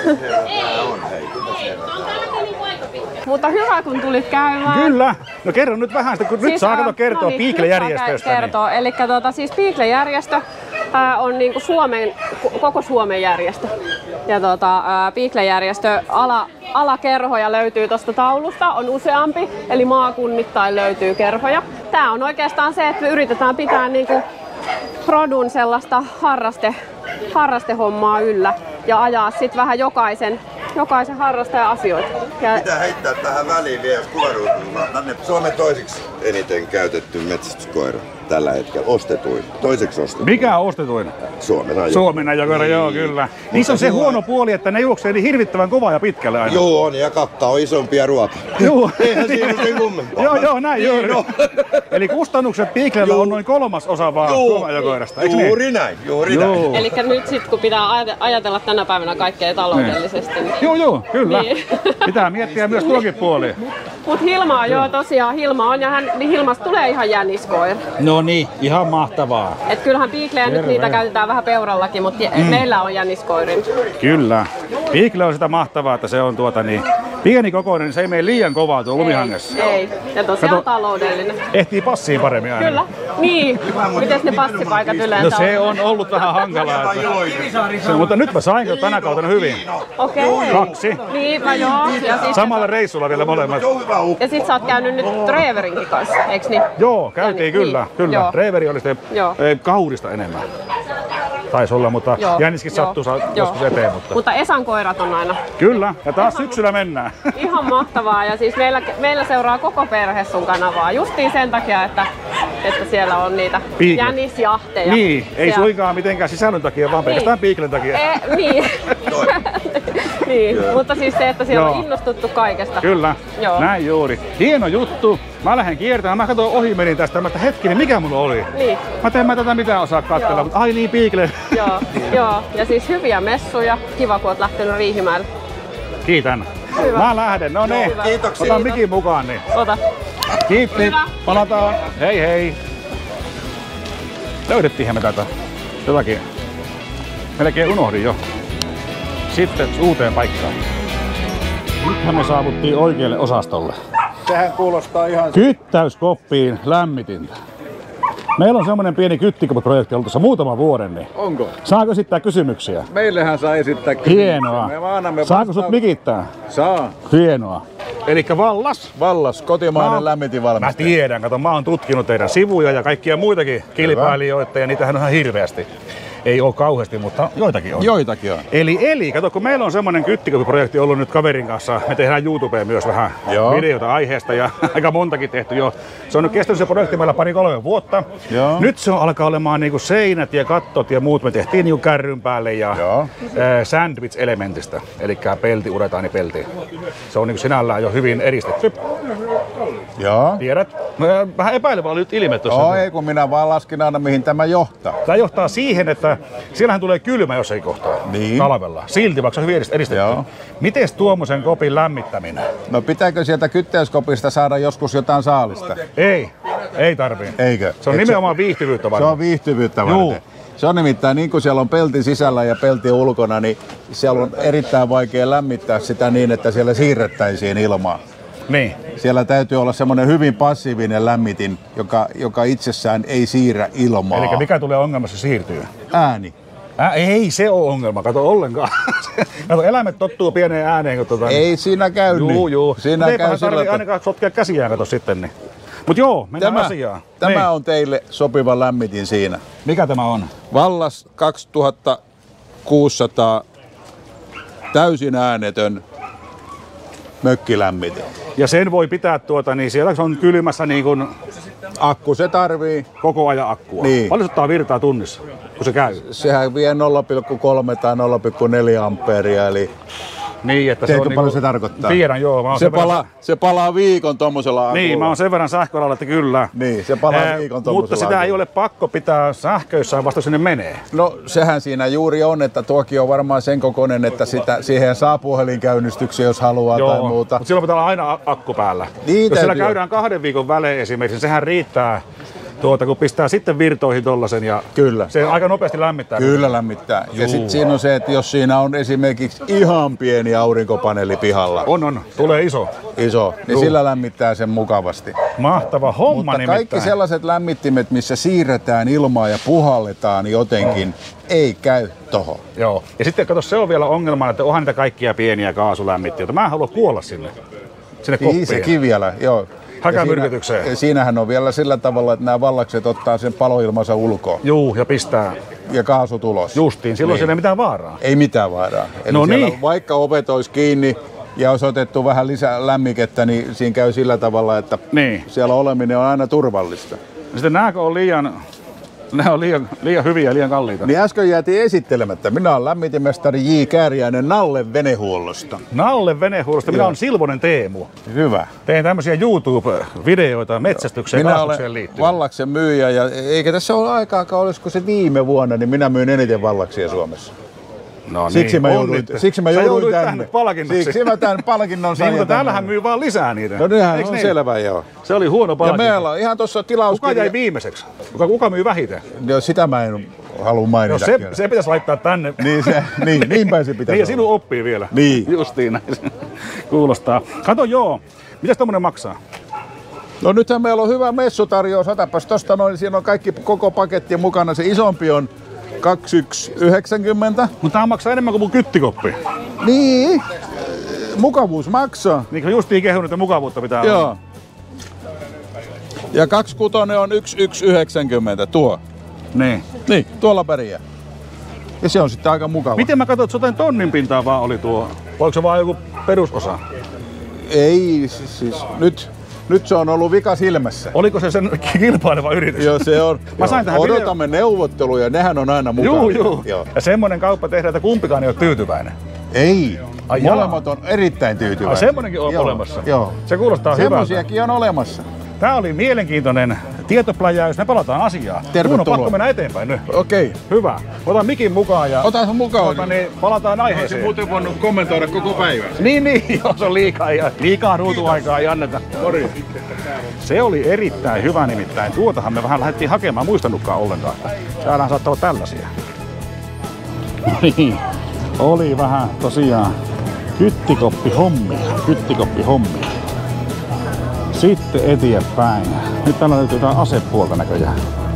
Mutta hyvä kun tulit käymään. Kyllä. No kerro nyt vähän sitä, kun nyt Siis, saa ää, kato kertoa no niin, Piikle-järjestöstä. nyt saa kertoa. Eli tuota, siis Piikle-järjestö ää, on niinku Suomen, koko Suomen järjestö. Ja tuota, ää, Piikle-järjestö ala, alakerhoja löytyy tuosta taulusta, on useampi, eli maakunnittain löytyy kerhoja. Tää on oikeastaan se, että me yritetään pitää niinku Produn sellaista harraste, harrastehommaa yllä ja ajaa sit vähän jokaisen, jokaisen harrastajan asioita. Ja Pitää heittää tähän väliin vielä, jos kuvaruudulla. Tänne Suomen toiseksi eniten käytetty metsästyskoira tällä hetkellä. Ostetuin. Toiseksi ostetuin. Mikä on ostetuin? Suomen ajo. Suomen ajokoira, Niin. joo kyllä. Niissä on se silloin- huono puoli, että ne juoksee niin hirvittävän kovaa ja pitkälle aina. Joo, on ja kakka on isompia ruoka. Joo. Eihän siinä sen kummempaa. Joo, joo, näin Niin, juuri. no. Eli kustannukset Piiklellä on noin kolmas osa vaan Juu, Suomen-ajokoirasta, eikö niin? juuri näin, juuri Joo. näin. eli nyt sit kun pitää ajate- ajatella tänä päivänä kaikkea taloudellisesti. Niin. Joo, joo, kyllä. Niin. Pitää miettiä myös tuokin puoli. Mut Hilma on joo tosiaan, Hilma on ja hän, niin Hilmasta tulee ihan jänniskoira. No niin, ihan mahtavaa. Et kyllähän Piiklejä nyt Terve. niitä käytetään vähän peurallakin, mutta mm. meillä on jänniskoirin. Kyllä. Piikle on sitä mahtavaa, että se on tuota niin pieni kokoinen, niin se ei mene liian kovaa tuo lumihangessa. Ei, ja tosiaan Kato. taloudellinen. Ehtii passiin paremmin aina. Kyllä. Niin. Mites ne passipaikat yleensä No se on ollut vähän hankalaa. Että... Se, mutta nyt mä sain kyllä tänä kautena hyvin. Okei. Okay. Kaksi. Niin, mä joo. Ja sit, Samalla reissulla vielä molemmat. ja sit sä oot käynyt nyt Treverinkin kanssa, eiks niin? Joo, käytiin Niin, kyllä. niin. kyllä. Joo. Reveri oli sitten Joo. eh, kaudista enemmän. Taisi olla, mutta Joo, jänniskin joo, sattuu sa- joo. joskus eteen. Mutta... Mutta Esan koirat on aina Kyllä, ja taas syksyllä mennään. ihan mahtavaa. Ja siis meillä, meillä seuraa koko perhe sun kanavaa. Justiin sen takia, että, että siellä on niitä Piikle. jänisjahteja. Niin, ei Siellä- suinkaan mitenkään sisällön takia, vaan pelkästään Piiklen takia. E, niin. niin. Mutta siis se, että siellä Joo. on innostuttu kaikesta. Kyllä, Joo. näin juuri. Hieno juttu. Mä lähden kiertämään. Mä katsoin ohi menin tästä. Mä että hetkinen, mikä mulla oli? Niin. Mä en mä tätä mitään osaa katsella, mutta ai niin, Piikle. Joo, joo. Ja siis hyviä messuja. Kiva, kun oot lähtenyt Riihimäelle. Kiitän. Hyvä. Mä lähden, no niin. Hyvä. Kiitoksia. Otan Kiitos. mikin mukaan, niin. Ota. Kiitti. Hyvä. Palataan. Hei hei. Löydettiinhän me tätä. Jotakin. Melkein unohdin jo. Sitten uuteen paikkaan. Nythän me saavuttiin oikealle osastolle. Sehän kuulostaa ihan... Kyttäyskoppiin lämmitintä. Meillä on semmonen pieni kyttikoprojeekti ollut tuossa muutaman vuoden. Niin. Onko? Saako esittää kysymyksiä? Meillehän saa esittää kysymyksiä. Hienoa. Me vaan annamme Saako sut vastauksia. mikittää? Saa. Hienoa. Elikkä Vallas. Vallas, kotimainen Mä- lämmitinvalmistaja. Mä tiedän, kato, mä oon tutkinut teidän sivuja ja kaikkia muitakin kilpailijoita ja niitähän on ihan hirveästi. Ei oo kauheasti, mutta joitakin on. Joitakin on. Eli, eli, kato, kun meillä on semmonen kyttikopiprojekti ollut nyt kaverin kanssa, me tehdään YouTubeen myös vähän Joo. videota aiheesta ja aika montakin tehty jo. Se on nyt kestänyt se projekti meillä pari-kolme vuotta. Joo. Nyt se on alkaa olemaan niinku seinät ja kattot ja muut me tehtiin niinku kärryn päälle ja Joo. äh, sandwich-elementistä, eli pelti, uretaanipelti. Se on niinku sinällään jo hyvin eristetty. Joo. Tiedät? Mä- Vähän epäilevä oli nyt ilme tuossa. Joo, ei kun minä vaan laskin aina mihin tämä johtaa. Tämä johtaa siihen, että siellähän tulee kylmä jossakin kohtaa Niin. talvella. Silti vaikka se on hyvin eristetty. Joo. Mites tuommoisen kopin lämmittäminen? No pitääkö sieltä kyttäyskopista saada joskus jotain saalista? Ei, ei tarvii. Eikö? Se on Et nimenomaan viihtyvyyttä Se varten. on viihtyvyyttä Juu. varten. Se on nimittäin niin kuin siellä on pelti sisällä ja pelti ulkona, niin siellä on erittäin vaikea lämmittää sitä niin, että siellä siirrettäisiin ilmaa. Niin. Siellä täytyy olla semmoinen hyvin passiivinen lämmitin, joka, joka itsessään ei siirrä ilmaa. Eli mikä tulee ongelmassa se siirtyy? Ääni. Ää, ei se ole ongelma, kato ollenkaan. Kato, eläimet tottuu pieneen ääneen. Kun tota, Ei siinä käy Juu, niin. juu. Siinä Mut eipähän käy sillä, tarvii että ainakaan sotkea käsiään, kato sitten. Niin. Mut joo, mennään tämä, asiaan. tämä Niin. on teille sopiva lämmitin siinä. Mikä tämä on? Vallas kaksituhattakuusisataa täysin äänetön mökkilämmitin. Ja sen voi pitää tuota, niin siellä se on kylmässä niin kuin Akku se tarvii. Koko ajan akkua. Niin. Paljon se ottaa virtaa tunnissa, kun se käy? Sehän vie nolla pilkku kolme tai nolla pilkku neljä ampeeria, eli niin, että tiedätkö se on paljon niinku, se tarkoittaa? Tiedän, joo. Mä se, palaa, verran... se palaa viikon tommosella akulla. Niin, mä oon sen verran sähköalalla, että kyllä. Niin, se palaa Ää, viikon tommosella Mutta sitä akulla. ei ole pakko pitää sähköissään vasta sinne menee. No sehän siinä juuri on, että tuokin on varmaan sen kokoinen, että sitä, siihen saa puhelinkäynnistyksiä, jos haluaa Joo, tai muuta. mutta silloin pitää olla aina akku päällä. Niin, jos siellä täytyy. käydään kahden viikon välein esimerkiksi, niin sehän riittää. Tuota, kun pistää sitten virtoihin tollasen ja Kyllä. se aika nopeasti lämmittää. Kyllä lämmittää. Juu. Ja sitten siinä on se, että jos siinä on esimerkiksi ihan pieni aurinkopaneeli pihalla. On, on. Tulee iso. Iso. Niin Juu. sillä lämmittää sen mukavasti. Mahtava homma Mutta nimittäin. kaikki sellaiset lämmittimet, missä siirretään ilmaa ja puhalletaan jotenkin, ei käy tohon. Joo. Ja sitten kato, se on vielä ongelma, että onhan niitä kaikkia pieniä kaasulämmittiöitä. Mä en halua kuolla sinne. Sinne koppiin. Niin sekin vielä, joo. Häkämyrkytykseen. Ja siinä, siinähän on vielä sillä tavalla, että nämä vallakset ottaa sen paloilmansa ulkoon. Juu, ja pistää. Ja kaasu tulos. Justiin, silloin Niin. siellä ei mitään vaaraa. Ei mitään vaaraa. Eli No siellä, niin. vaikka ovet olisi kiinni ja olisi otettu vähän lisää lämmikettä, niin siinä käy sillä tavalla, että Niin. siellä oleminen on aina turvallista. Ja sitten nääkö on liian, nämä on liian, liian hyviä ja liian kalliita. Niin äsken jäätiin esittelemättä. Minä olen lämmitimestari J. Kääriäinen Nalle Venehuollosta. Nalle Venehuollosta, minä Joo. olen Silvonen Teemu. Hyvä. Tein tämmöisiä YouTube-videoita metsästykseen Minä kalastukseen olen liittyen. vallaksen myyjä ja eikä tässä ole aikaakaan, olisiko se viime vuonna, niin minä myyn eniten vallaksia Suomessa. No Siksi mä jouduin, onnittelen. siksi mä Sä jouduin jouduit tänne. tänne palkinnoksi. Siksi mä tämän palkinnon sain. Niin, mutta tänne. täällähän myy vaan lisää niitä. No nehän Eiks on niin? selvä, joo. Se oli huono Ja palkinto. meillä on ihan tuossa tilauskirja. Kuka jäi viimeiseksi? Kuka, kuka myy vähiten? Joo, sitä mä en halua No mainita. se, kyllä. se pitäisi laittaa tänne. Niin, se, niin, niin päin se pitäisi Niin ja olla. sinun oppii vielä. Niin. Justiin näin se kuulostaa. Kato joo, mitäs tommonen maksaa? No nythän meillä on hyvä messutarjous. Otapas tosta noin, siinä on kaikki koko paketti mukana. Se isompi on kaksikymmentäyksi yhdeksänkymmentä. Mutta tää maksaa enemmän kuin mun kyttikoppi. Niin, mukavuus maksaa. Niin kuin justiin kehunut, että mukavuutta pitää olla. Joo. Ja kaksikymmentäkuusi on yksitoista yhdeksänkymmentä tuo. Niin. Niin, tuolla pärjää. Ja se on sitten aika mukava. Miten mä katsoin, että soten tonnin pintaa vaan oli tuo? Vai oliko se vaan joku perusosa? Ei, siis, siis nyt, nyt se on ollut vika silmässä. Oliko se sen kilpaileva yritys? Joo, se on. Mä sain tähän Odotamme neuvotteluja, nehän on aina mukana. Juu, juu. Joo. Ja semmonen kauppa tehdään, että kumpikaan ei ole tyytyväinen. Ei. Ai Molemmat on erittäin tyytyväisiä. Ai semmonenkin on Joo, olemassa. Joo. Se kuulostaa hyvältä. Semmosiakin on olemassa. Tää oli mielenkiintoinen tietopläjäys. Me palataan asiaan. Tervetuloa. Mun on pakko mennä eteenpäin nyt. Okei. Hyvä. Otan mikin mukaan ja Ota sen mukaan. Ota, niin palataan aiheeseen. muuten voinut kommentoida koko päivän. Niin, niin, joo, se on liikaa, ja liikaa ruutuaikaa ei anneta. Se oli erittäin hyvä nimittäin. Tuotahan me vähän lähdettiin hakemaan, muistanutkaan ollenkaan. Täällähän saattaa olla tällaisia. Niin, oli vähän tosiaan kyttikoppihommia, kyttikoppihommia. Sitten eteenpäin. Nyt täällä löytyy jotain asepuolta näköjään.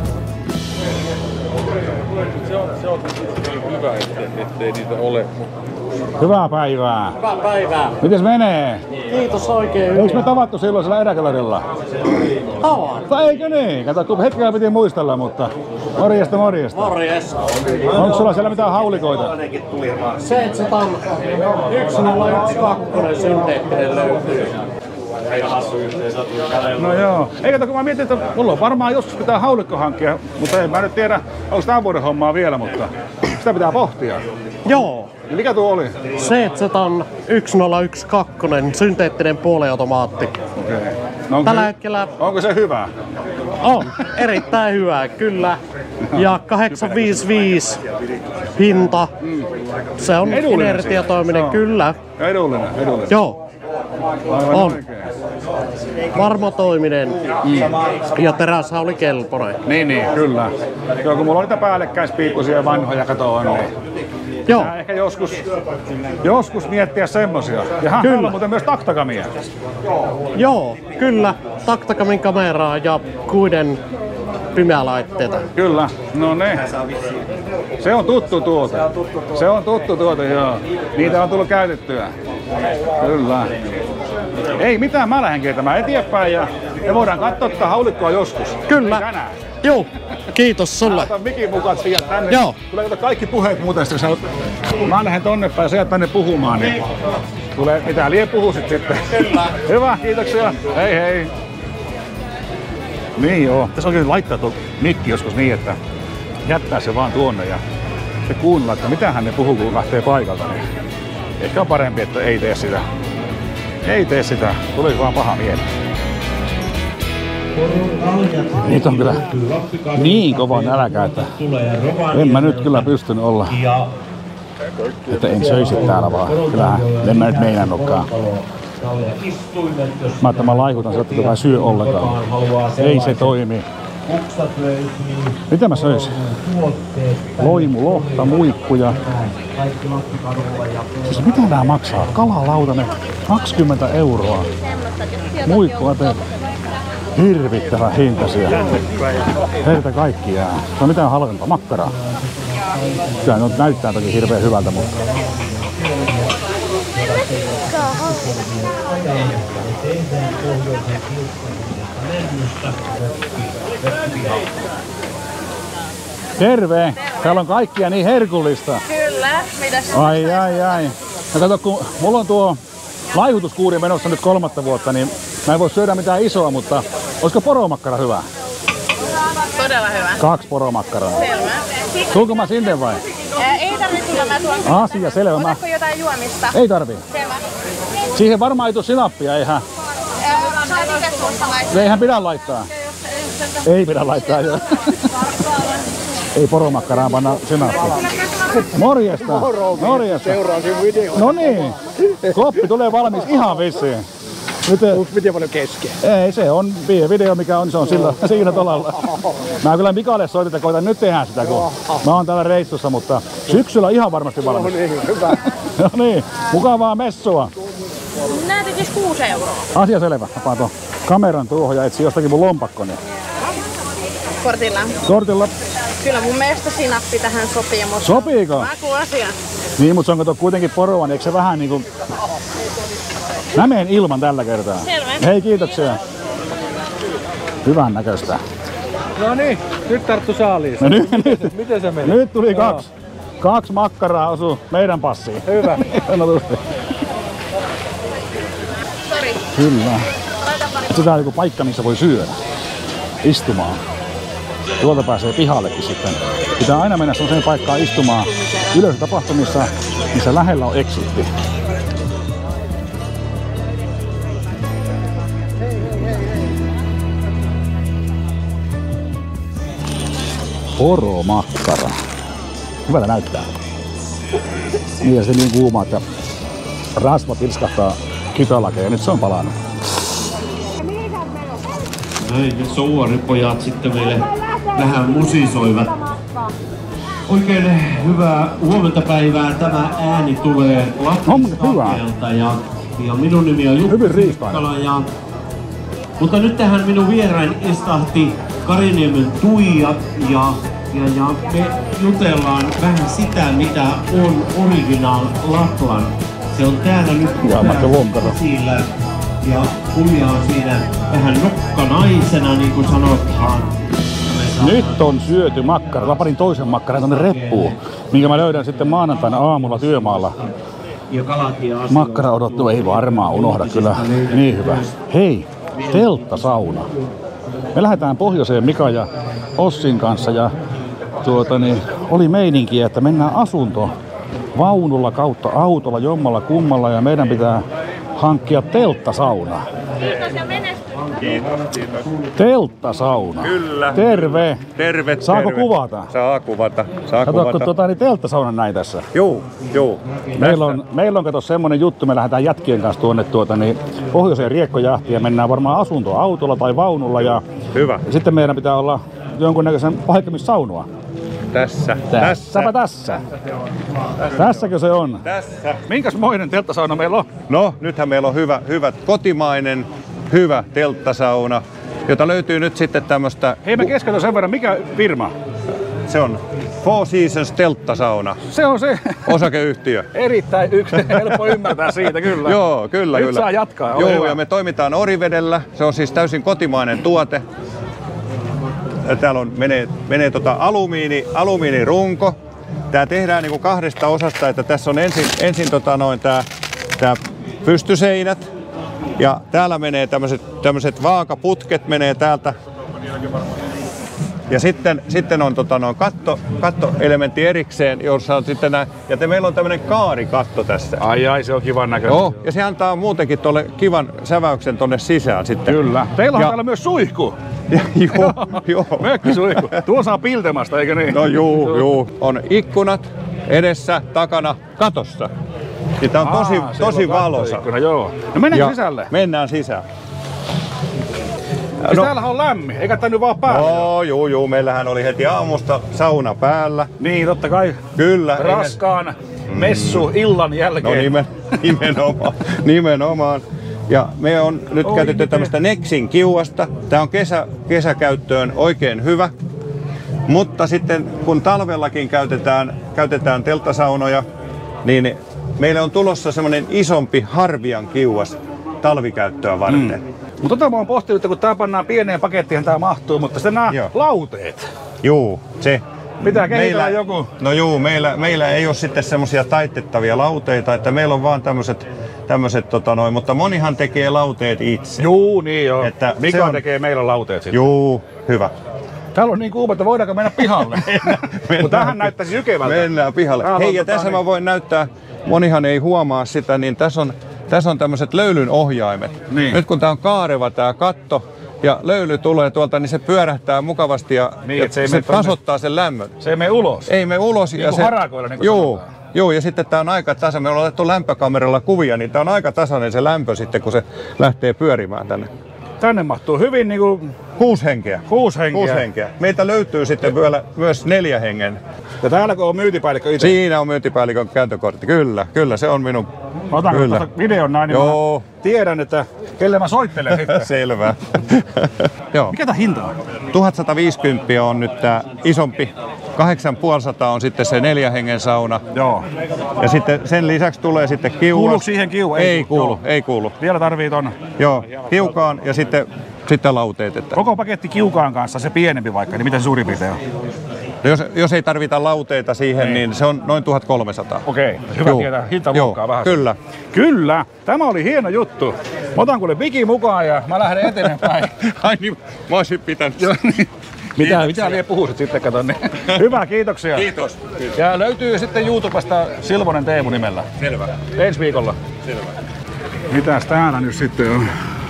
Se on, se on hyvä, ettei, ettei niitä ole. Hyvää päivää. Hyvää päivää. Mites menee? Kiitos oikein hyvin. Eikö me tavattu silloin siellä eräkelarilla? Tavan. Tai eikö niin? Kato, kun hetkellä piti muistella, mutta morjesta morjesta. Morjes. Onko sulla siellä mitään haulikoita? seitsemän yksi nolla yksi kaksi synteettinen löytyy. No joo. Ei kato, kun mä mietin, että mulla on varmaan joskus pitää haulikko hankkia, mutta en mä nyt tiedä, onko tämän vuoden hommaa vielä, mutta sitä pitää pohtia. Joo. Ja mikä tuo oli? seitsemän yksi nolla yksi kaksi synteettinen puoliautomaatti. Okei. No onko Tällä se, hetkellä onko se hyvä? on erittäin hyvä, kyllä. Ja kahdeksan viisikymmentäviisi hinta. Se on Edullinen inertiatoiminen, siis. kyllä. Ja edullinen, edullinen. Joo. Aivan On. oikein. Varmatoiminen ja teräshän oli kelpoinen. Niin, niin, kyllä. Joo, kun mulla on niitä päällekkäispiippuisia vanhoja katoa, niin Joo. pitää ehkä joskus, joskus miettiä semmosia. Ja hän Kyllä. on muuten myös taktakamia. Joo, kyllä. Taktakamin kameraa ja kuiden pimeälaitteita. Kyllä, no ne. Se on tuttu tuote. Se on tuttu tuote, joo. Niitä on tullut käytettyä. Kyllä. Ei mitään, mä lähden kiertämään eteenpäin ja me voidaan katsoa tätä haulikkoa joskus. Kyllä. Ei tänään. Joo, kiitos sulle. Ota mikin mukaan sieltä tänne. Joo. Tulee kato kaikki puheet muuten, jos sä oot... Mä lähden tonne päin ja sä jäät tänne puhumaan. Niin Tulee mitä lie puhuisit sitten. Kyllä. Hyvä, kiitoksia. Hei hei. Niin joo. Tässä oikein laittaa tuo mikki joskus niin, että jättää se vaan tuonne ja se kuunnella, että mitähän ne puhuu, kun lähtee paikalta. Niin ehkä on parempi, että ei tee sitä. Ei tee sitä. Tuli vaan paha mieli. Niitä on kyllä niin kova nälkä, että en mä nyt kyllä pystynyt olla. Että en söisi täällä vaan. Kyllähän en mä nyt meinannutkaan. Mä että mä laikutan sieltä, että mä syö ollenkaan. Ei se toimi. Mitä mä söisin? Loimu, lohta, muikkuja. Siis mitä nää maksaa? Kalalautanen kaksikymmentä euroa. Muikkua te hirvittävä hintaisia. Heitä kaikkiaan. Se on mitään halvempaa makkaraa. Kyllä ne näyttää toki hirveän hyvältä, mutta terve! Täällä on kaikkia niin herkullista. Kyllä, mitäs? Ai ai ai. No kato, kun mulla on tuo laihutuskuuri menossa nyt kolmatta vuotta, niin mä en voi syödä mitään isoa, mutta olisiko poromakkara hyvä? Todella hyvä. Kaksi poromakkaraa. Selvä. Tuunko mä sinne vai? Ää, ei tarvitse tulla, mä tuon. Asia, selvä. Mä... Otatko jotain juomista? Ei tarvii. Selvä. Siihen varmaan ei tule sinappia, eihän. Eihän pidä laittaa. Ei pidä laittaa, joo. Ei poromakkaraan panna sinappia. Morjesta. Morjesta. Seuraan sinun videon. No niin. Koppi tulee valmis ihan vissiin. Nyt, onko video paljon kesken? Ei, se on video mikä on, se on sillä, siinä tolalla. Mä kyllä Mikalle soitin, että koitan nyt tehdä sitä, kun mä oon täällä reissussa, mutta syksyllä ihan varmasti valmis. No niin, hyvä. No niin, mukavaa messua. Nää tekis kuusi euroa. Asia selvä. Mä tuon kameran tuohon ja etsi jostakin mun lompakkoni. Kortilla. Kortilla. Kyllä mun mielestä sinappi tähän sopii, mutta Sopiiko? makuasia. Niin, mutta se on kato kuitenkin poroa, niin eikö se vähän niinku... Mä menen ilman tällä kertaa. Selvä. Hei, kiitoksia. Hyvän näköistä. No niin, nyt tarttu saaliin. No nyt, nyt, miten se meni? nyt tuli kaksi. Kaksi makkaraa osu meidän passiin. Hyvä. Sori. Kyllä. Se on joku paikka, missä voi syödä. Istumaan. Tuolta pääsee pihallekin sitten. Pitää aina mennä sellaiseen paikkaan istumaan yleisötapahtumissa, missä lähellä on exitti. Poromakkara. Hyvältä näyttää. Niin ja se niin kuuma, että rasva pilskahtaa kytälakeen ja nyt se on palannut. Näin ne souaripojat sitten meille vähän musisoivat. Oikein hyvää huomenta päivää. Tämä ääni tulee Lappiskakelta ja, ja minun nimi on Jukka Riikkala. Ja, mutta nyt tähän minun vierain istahti Kariniemen Tuija ja, ja, ja me jutellaan vähän sitä, mitä on Original Lapland. Se on täällä nyt esillä ja Tuija on siinä vähän nokkanaisena, niin kuin sanotaan. Nyt on syöty makkara. Mä panin toisen makkaran tonne reppuun, minkä mä löydän sitten maanantaina aamulla työmaalla. Makkara odottuu, ei varmaan unohda kyllä. Niin hyvä. Hei, telttasauna. Me lähdetään pohjoiseen Mika ja Ossin kanssa ja tuota, niin, oli meininkiä, että mennään asunto vaunulla kautta autolla jommalla kummalla ja meidän pitää hankkia telttasauna. Kiitos, kiitos. Telttasauna. Kyllä. Terve. Terve, Saako terve. kuvata? Saa kuvata. Saa Katsotko kuvata. tuota, niin telttasaunan näin tässä? Juu, juu. Meillä on, meillä on kato semmonen juttu, me lähdetään jätkien kanssa tuonne tuota, niin pohjoiseen riekkojahtiin ja mennään varmaan asuntoautolla tai vaunulla ja Hyvä. sitten meidän pitää olla jonkunnäköisen paikka, missä saunoa. Tässä. Tässäpä tässä. Tässäkö se on? Tässä. Minkäsmoinen telttasauna meillä on? No, nythän meillä on hyvä, hyvä kotimainen, hyvä telttasauna, jota löytyy nyt sitten tämmöstä... Hei, mä keskeytän sen verran. Mikä firma? Se on Four Seasons telttasauna. Se on se. Osakeyhtiö. Erittäin yksi, helppo ymmärtää siitä, kyllä. Joo, kyllä, Nyt kyllä. saa jatkaa, ole Joo, hyvä. ja me toimitaan Orivedellä. Se on siis täysin kotimainen tuote. Täällä on, menee, menee tota alumiini, alumiinirunko. Tää tehdään niinku kahdesta osasta, että tässä on ensin, ensin tota noin tää, tää pystyseinät. Ja täällä menee tämmöiset, tämmöiset vaakaputket menee täältä. Ja sitten, sitten on tota, noin katto, kattoelementti erikseen, jossa on sitten nää, ja te, meillä on tämmöinen kaarikatto tässä. Ai ai, se on kivan näköinen. Joo, ja se antaa muutenkin tolle kivan säväyksen tonne sisään sitten. Kyllä. Teillä on ja, täällä myös suihku. Ja, joo, joo. Mökkisuihku. Tuo saa piltemasta, eikö niin? No juu, juu. On ikkunat edessä, takana, katossa. Ja tää on Aa, tosi, tosi valoisa. Joo. No mennään sisälle. Mennään sisään. No, täällähän on lämmin, eikä tää nyt vaan päällä. Joo, juu, juu. Meillähän oli heti aamusta sauna päällä. Niin, totta kai. Kyllä. Raskaan messu illan jälkeen. No nimen, nimenomaan, nimenomaan. Ja me on nyt Oi, käytetty tämmöistä Nexin kiuasta. Tää on kesä, kesäkäyttöön oikein hyvä. Mutta sitten kun talvellakin käytetään, käytetään telttasaunoja, niin meille on tulossa semmoinen isompi Harvian kiuas talvikäyttöä varten. Mm. Mutta tota mä oon pohtinut, että kun tää pannaan pieneen pakettiin, tää mahtuu, mutta sitten nämä Joo. lauteet. Juu, se. Pitää kehitellä meillä, joku. No juu, meillä, meillä ei ole sitten semmosia taitettavia lauteita, että meillä on vaan tämmöiset, tämmöiset tota noin, mutta monihan tekee lauteet itse. Juu, niin joo. Että Mika on... tekee meillä lauteet sitten. Juu, hyvä. Täällä on niin kuuma, että voidaanko mennä pihalle? Mutta tämähän näyttäisi jykevältä. Mennään pihalle. Täällä Hei, ja tässä niin... mä voin näyttää, monihan ei huomaa sitä, niin tässä on, tässä on tämmöiset löylyn ohjaimet. Niin. Nyt kun tää on kaareva tää katto, ja löyly tulee tuolta, niin se pyörähtää mukavasti ja, niin, ja se, se tasoittaa sen lämmön. Se ei mene ulos? Ei mene ulos. Niin ja kuin se, harakoilla, niin kuin juu, juu, ja sitten tää on aika tasainen. Me ollaan otettu lämpökameralla kuvia, niin tää on aika tasainen se lämpö sitten, kun se lähtee pyörimään tänne. Tänne mahtuu hyvin niinku... Kuusi henkeä. Kuusi henkeä. Kuusi henkeä. Meitä löytyy sitten vielä myös neljä hengen. Ja täällä kun on myyntipäällikkö itse? Siinä on myyntipäällikön kääntökortti. Kyllä, kyllä se on minun. Mä otan kyllä. videon näin, niin Joo. Mä tiedän, että kelle mä soittelen sitten. Selvä. Joo. Mikä tää hinta on? tuhatsataviisikymmentä on nyt tää isompi. kahdeksansataa on sitten se neljä hengen sauna. Joo. Ja sitten sen lisäksi tulee sitten kiuas. Kuuluuko siihen kiuas? Ei, ei kuulu, ei kuulu. Vielä tarvii ton. Joo, kiukaan ja sitten, sitten lauteet. Että... Koko paketti kiukaan kanssa, se pienempi vaikka, niin mitä se suurin piirtein on? No jos, jos ei tarvita lauteita siihen, ei. niin se on noin tuhatkolmesataa. Okei, hyvä Joo. tietää. Hintaluokkaa vähän. Kyllä. Kyllä, tämä oli hieno juttu. Mä otan kuule Bigi mukaan ja mä lähden eteenpäin. Ai niin, mä olisin pitänyt. Joo, niin. Mitä, mitä vielä puhuisit sitten, kato niin. Hyvä, kiitoksia. Kiitos. Kiitos. Ja löytyy sitten YouTubesta Silvonen Teemu nimellä. Selvä. Ensi viikolla. Selvä. Mitäs täällä nyt sitten on?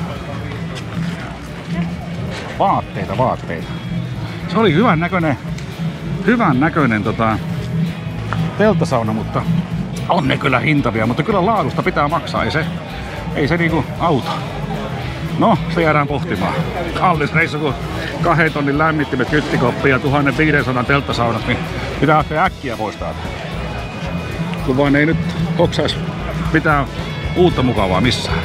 Vaatteita, vaatteita. Se oli hyvän näköinen, hyvän näköinen tota, telttasauna, mutta on ne kyllä hintavia, mutta kyllä laadusta pitää maksaa, ei se, ei se niinku auta. No, se jäädään pohtimaan. Kallis reissu, kun kahden tonnin lämmittimet, kyttikoppi ja tuhatviisisataa telttasaunat, niin pitää lähteä äkkiä poistaa. Kun vaan ei nyt hoksais pitää uutta mukavaa missään.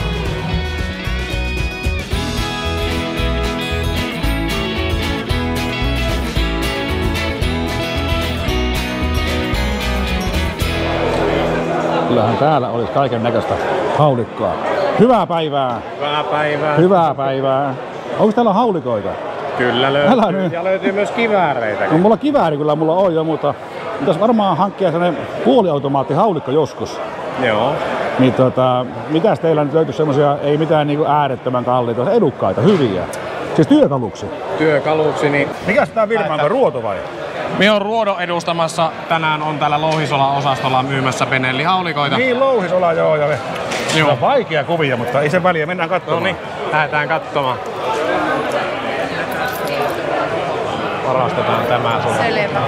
Kyllähän täällä olisi kaiken näköistä haulikkoa. Hyvää päivää! Hyvää päivää! Hyvää päivää! Onko täällä haulikoita? Kyllä löytyy. Ja löytyy myös kivääreitä. No mulla kivääri kyllä mulla on jo, mutta pitäisi varmaan hankkia sellainen puoliautomaattihaulikko joskus. Joo. Niin tota, mitäs teillä nyt löytyisi semmosia, ei mitään niinku äärettömän kalliita, edukkaita, hyviä? Siis työkaluksi? Työkaluksi, niin... Mikäs tää Vilma, onko ruoto vai? Me on Ruodon edustamassa. Tänään on täällä Louhisola-osastolla myymässä Benelli-haulikoita. Niin, Louhisola, joo. Ja me... joo. On vaikea kuvia, mutta ei sen väliä. Mennään katsomaan. No niin, lähdetään katsomaan. Varastetaan tämä sun. Selvä.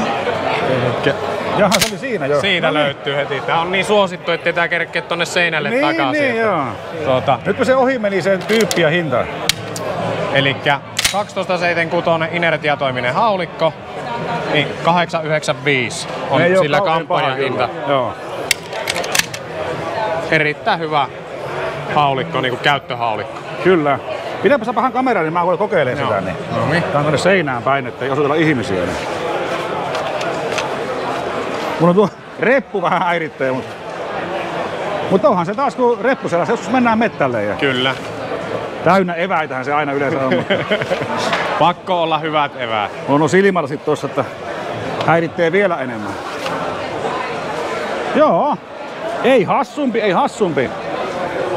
Jaha, se oli siinä jo. Siitä no niin. Löytyy heti. Tää on niin suosittu, ettei tää kerkeä tonne seinälle niin, takaisin. Niin, joo. Tuota. Nytpä se ohi meni sen tyyppi ja hinta. Elikkä kaksitoista seitsemänkymmentäkuusi inertiatoiminen haulikko, niin kahdeksan yhdeksänkymmentäviisi on sillä kampanjan hinta. Joo. Erittäin hyvä haulikko, niinku käyttöhaulikko. Kyllä. Pidäpä sä pahan kameran, niin mä voin kokeilemaan sitä. Niin. No niin. Tää on tonne seinään päin, ettei osoitella ihmisiä. Niin. Mulla on tuo reppu vähän häiritsee, mutta... Mutta onhan se taas kun reppu sellaisen, joskus mennään mettälle. Ja... Kyllä. Täynnä eväitähän se aina yleensä on. Mutta... Pakko olla hyvät eväät. Mulla on silmällä sit tossa, että häiritsee vielä enemmän. Joo. Ei hassumpi, ei hassumpi.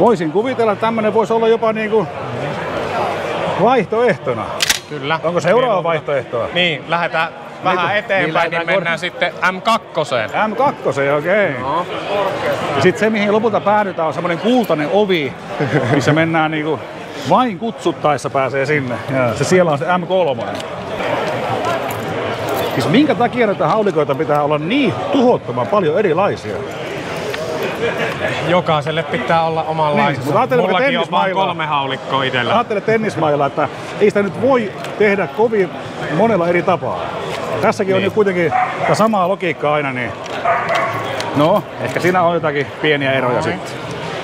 Voisin kuvitella, että tämmönen voisi olla jopa niinku vaihtoehtona. Kyllä. Onko seuraava vaihtoehtoa? Niin, lähdetään vähän Niin, eteenpäin, niin niin mennään sitten M kaksi. M kaksi, okei. Okay. No. Ja sitten se, mihin lopulta päädytään, on semmoinen kultainen ovi, missä mennään niinku vain kutsuttaessa pääsee sinne. Ja se siellä on se M kolme. Siis minkä takia näitä haulikoita pitää olla niin tuhottoman paljon erilaisia? Jokaiselle pitää olla omanlaisensa. Niin, mutta mullakin on vaan kolme haulikkoa itsellä. Ajattele tennismailla, että ei sitä nyt voi tehdä kovin monella eri tapaa. Tässäkin niin. On nyt kuitenkin tämä samaa logiikkaa aina, niin no, ehkä siinä on jotakin pieniä eroja no. Sitten.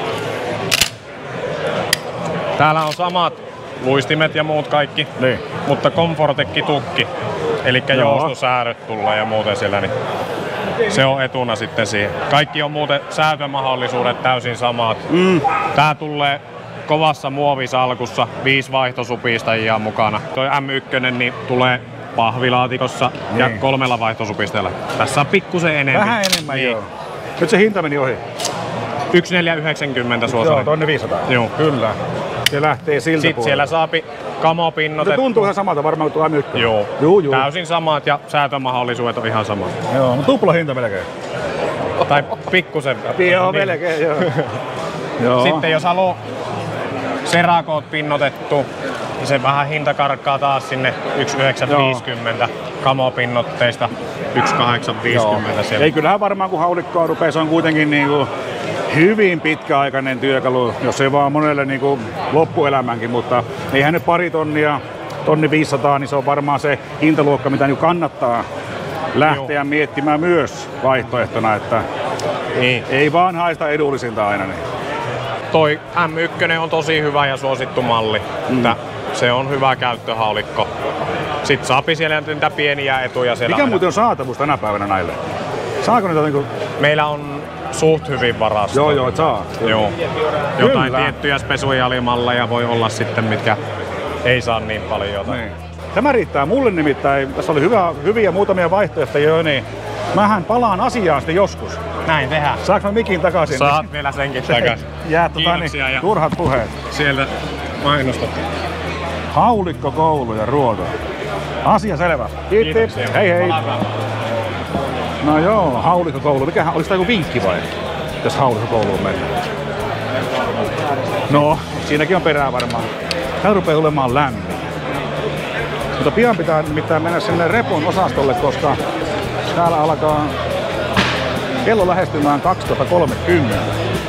Täällä on samat luistimet ja muut kaikki, niin. Mutta Comfortekki tukki, eli joustosäädöt tulee ja muuten siellä, niin se on etuna sitten siihen. Kaikki on muuten säätömahdollisuudet täysin samat. Mm. Tää tulee kovassa muovisalkussa, viisi vaihtosupistajia mukana. Toi M yksi niin tulee pahvilaatikossa niin. Ja kolmella vaihtosupisteella. Tässä on pikkusen enemmän. Vähän enemmän niin. Joo. Nyt se hinta meni ohi. yksi neljä yhdeksänkymmentä suosana. Joo, tonne viisisataa. Joo. Kyllä. Se lähtee siltä Sitten siellä saapi kamopinnotettu. Se tuntuu ihan samalta varmaan kuin tuo M yksi. Joo. Juu, juu. Täysin samat ja säätömahdollisuudet on ihan samat. Joo, mutta tupla hinta melkein. Tai pikkusen. Joo, niin. Melkein, joo. Joo. Sitten jos haluaa serakoot pinnotettu, niin se vähän hinta karkkaa taas sinne yksi yhdeksän viisikymmentä. Kamopinnotteista yksi kahdeksan viisikymmentä siellä. Ei kyllähän varmaan kun haulikkoa rupeaa, se on kuitenkin niinku hyvin pitkäaikainen työkalu, jos ei vaan monelle niinku loppuelämänkin, mutta eihän nyt pari tonnia, tonni viisisataa, niin se on varmaan se hintaluokka, mitä nyt kannattaa lähteä Joo. miettimään myös vaihtoehtona, että niin. Ei vaan haista edullisinta aina. Niin. Toi M yksi on tosi hyvä ja suosittu malli. Mm. Se on hyvä käyttöhaulikko. Sitten saapi siellä niitä pieniä etuja. Siellä Mikä aina. Muuten on saatavuus tänä päivänä näille? Saako niitä niinku... Meillä on suht hyvin varasto. Joo, joo, saa. Joo. Jotain Kyllä. tiettyjä spesiaalimalleja voi olla sitten, mitkä ei saa niin paljon. Niin. Tämä riittää mulle nimittäin. Tässä oli hyvä, hyviä muutamia vaihtoehtoja jo, niin mähän palaan asiaan sitten joskus. Näin tehdään. Saanko mä mikin takaisin? Saat vielä senkin takaisin. Jää tota niin, ja turhat puheet. Sieltä mainostat. Haulikkokoulu ja ruoka. Asia selvä. Kiitos. Hei hei. No joo, haulikkokoulu. Mikähän, olis tää joku vinkki vai? Jos haulikkokouluun mennään. No, siinäkin on perää varmaan. Tää rupeaa olemaan lämmin. Mutta pian pitää nimittäin mennä sinne repon osastolle, koska täällä alkaa kello lähestymään kaksituhatta kolmekymmentä.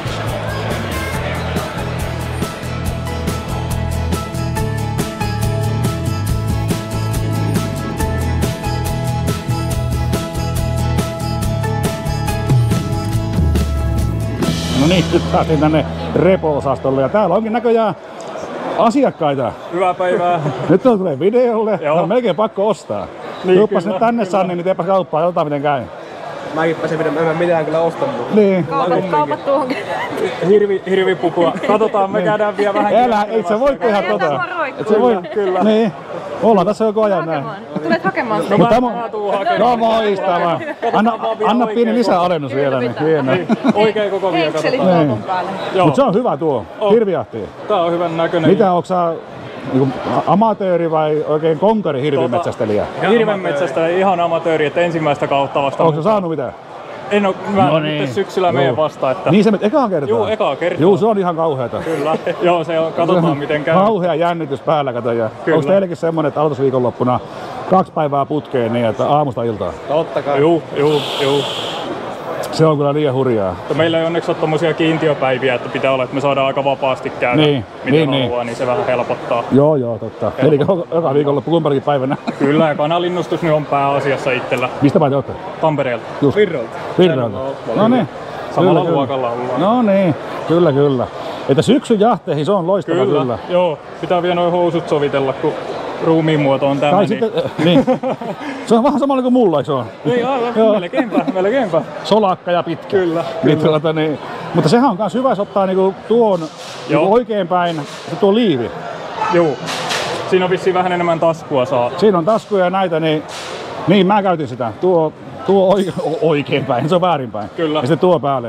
No niin, nyt päästiin tänne repo-osastolle ja täällä onkin näköjään asiakkaita. Hyvää päivää. Nyt on tulee videolle. Joo. On melkein pakko ostaa. Niin, Tuuppas kyllä, nyt tänne kyllä. Sanni, niin teepäs kauppaa. Jotain miten käy. Mäkin pääsen videolle. Mä en mitään kyllä ostanut. Niin. Kaupat, kaupat tuohon. Hirvi, hirvipukua. Katsotaan, me niin. käydään vielä vähän. Älä, et sä voi tehdä tota. Et sä voi. Kyllä. Niin. Ollaan tässä koko ajan näin. Tulet hakemaan sitä. No mä, mä, mä tuun hakemaan. No moistavaa. Anna, anna pieni lisäalennus vielä. Niin. Hienoa. Niin. Oikein koko vielä katsotaan. Niin. Mut se on hyvä tuo. Hirviahti. Tää on hyvän näköinen. Mitä onko sä niin amatööri vai oikein konkari hirvimetsästelijä? Tota, hirvenmetsästäjä ihan amatööri, että ensimmäistä kautta vasta. Onko sä saanut mitään? En oo, mä no niin. niin. syksyllä menen vasta. Että... Niin se met ekaa kertaa? Juu, ekaa kertaa. Juu, se on ihan kauheeta. Kyllä. Joo, se on, katsotaan miten käy. Kauhea jännitys päällä, kato. Ja onko teillekin semmonen, että aloitus viikonloppuna kaksi päivää putkeen niin, että aamusta iltaa? Totta kai. Juu, juu, juu. Se on kyllä liian hurjaa. Meillä ei onneksi ole tommosia kiintiöpäiviä, että pitää olla, että me saadaan aika vapaasti käydä, niin, mitä niin, haluaa, niin. niin se vähän helpottaa. Joo, joo, totta. Eli joka viikonloppu kumpanakin päivänä. Kyllä, ja kanalinnustus nyt on pääasiassa itsellä. Mistä päin te ootte? Tampereelta. Just. Virralta. Virralta. No niin. Samalla kyllä, luokalla ollaan. No niin, kyllä, kyllä. Että syksyn jahteihin se on loistava kyllä. kyllä. Joo, pitää vielä noin housut sovitella, kun ruumiin muoto on tämä. Tai niin. Sitten, niin. Se on vähän samalla kuin mulla, eikö se on? Ei aivan, melkeinpä, melkeinpä. Solakka ja pitkä. Kyllä. Niin, tuota, niin. Mutta sehän on myös hyvä, jos ottaa niinku tuon niinku oikein päin, se tuo liivi. Joo. Siinä on vissiin vähän enemmän taskua saa. Siinä on taskuja ja näitä, niin, niin mä käytin sitä. Tuo, tuo oike, oikein päin, se on väärinpäin. Kyllä. Ja sitten tuo päälle, niin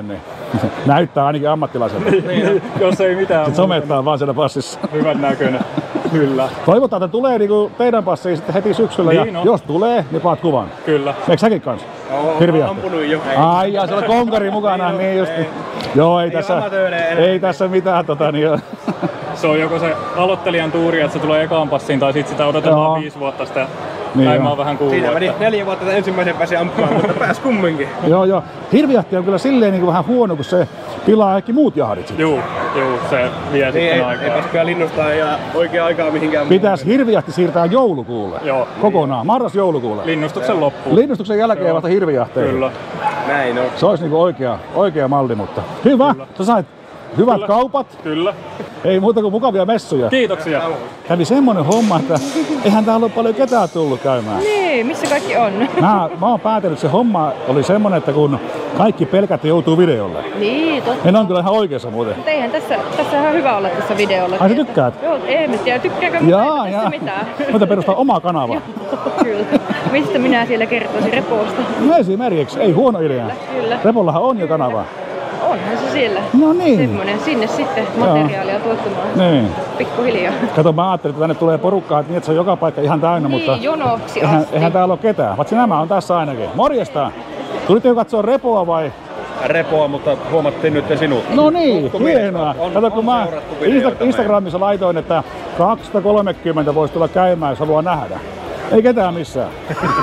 Näyttää ainakin ammattilaiselta. Niin, jos ei mitään. Sitten somettaa vaan siellä passissa. Hyvän näköinen. Kyllä. Toivotaan, että tulee niinku teidän passiin sitten heti syksyllä Niin, ja no. jos tulee, niin paat kuvan. Kyllä. Eikö säkin kanssa? Joo, Hirviä. ampunut jo. Ai ja siellä on konkari mukana, niin just. Joo, ei, ei tässä, ei tässä mitään tota niin jo. Se on joko se aloittelijan tuuri, että se tulee ekaan passiin, tai sitten sitä odotellaan Joo. viisi vuotta sitä. Niin Näin joo. mä oon vähän kuullut. Siinä meni neljä vuotta, että ensimmäisen pääsi ampumaan, mutta pääsi kumminkin. Joo, joo. Hirviahti on kyllä silleen niin kuin vähän huono, kun se pilaa kaikki muut jahdit sitten. Juu, juu, se vie Niin, sitten ei, aikaa. ei pääsikään linnustaa ja oikea aikaa mihinkään. Pitäisi hirviahti siirtää joulukuulle. Joo. Kokonaan, marras-joulukuulle. Linnustuksen loppuun. Linnustuksen jälkeen vasta hirviahteihin. Kyllä. Näin on. Se olisi niinku oikea, oikea malli, mutta hyvä. Kyllä. Sä sait hyvät Kyllä. kaupat. Kyllä. Ei muuta kuin mukavia messuja. Kiitoksia. Kävi semmonen homma, että eihän täällä ole paljon ketään tullut käymään. Niin, missä kaikki on? Mä, mä oon päätellyt, että se homma oli semmonen, että kun kaikki pelkät joutuu videolle. Niin, totta. En on kyllä ihan oikeassa muuten. Mutta eihän tässä, tässä on ihan hyvä olla tässä videolla. Ai sä tykkäät? Joo, ei mä tiedä, tykkääkö mä Jaa, tässä jaa. mitään. Mutta perustaa oma kanava. Kyllä. Mistä minä siellä kertoisin Reposta? No esimerkiksi, ei huono idea. Kyllä. Repollahan on jo kanava. Onhan se siellä. No niin. Semmoinen, sinne sitten materiaalia tuottamaan. Niin. Pikkuhiljaa. Kato, mä ajattelin, että tänne tulee porukkaa, että, niin, että se on joka paikka ihan täynnä, Niin, mutta jonoksi eihän, asti. eihän täällä ole ketään. Vaikka nämä on tässä ainakin. Morjesta! Tulitteko katsoa Repoa vai? Repoa, mutta huomattiin nyt sinut. No niin, hienoa. On, Kato, kun on mä videoita Insta- Instagramissa laitoin, että kaksisataakolmekymmentä voisi tulla käymään, jos haluaa nähdä. Ei ketään missään.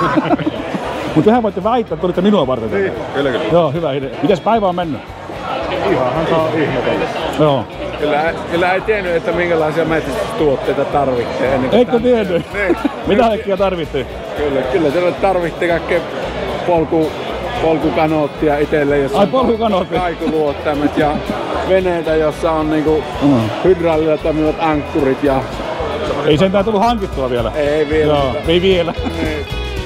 Mutta tehän voitte väittää, että tulitte minua varten. Niin, kyllä, kyllä. Joo, hyvä idea. Mites päivä on mennyt? Ihanhan saa ihmetellä. Joo. Kyllä, kyllä ei tiennyt, että minkälaisia metsästystuotteita tarvitsee. Ennen kuin Eikö tänne- tiennyt? Niin. Mitä kaikkia tarvittiin? Kyllä, kyllä siellä tarvittiin kaikkea polku, polkukanoottia itselle, jossa Ai, on polkukanootti. kaikuluottamet ja veneitä, jossa on niinku Mm. hydraulilla toimivat ankkurit ja... Ei sentään tullut hankittua vielä. Ei vielä. Joo, ei vielä. Niin.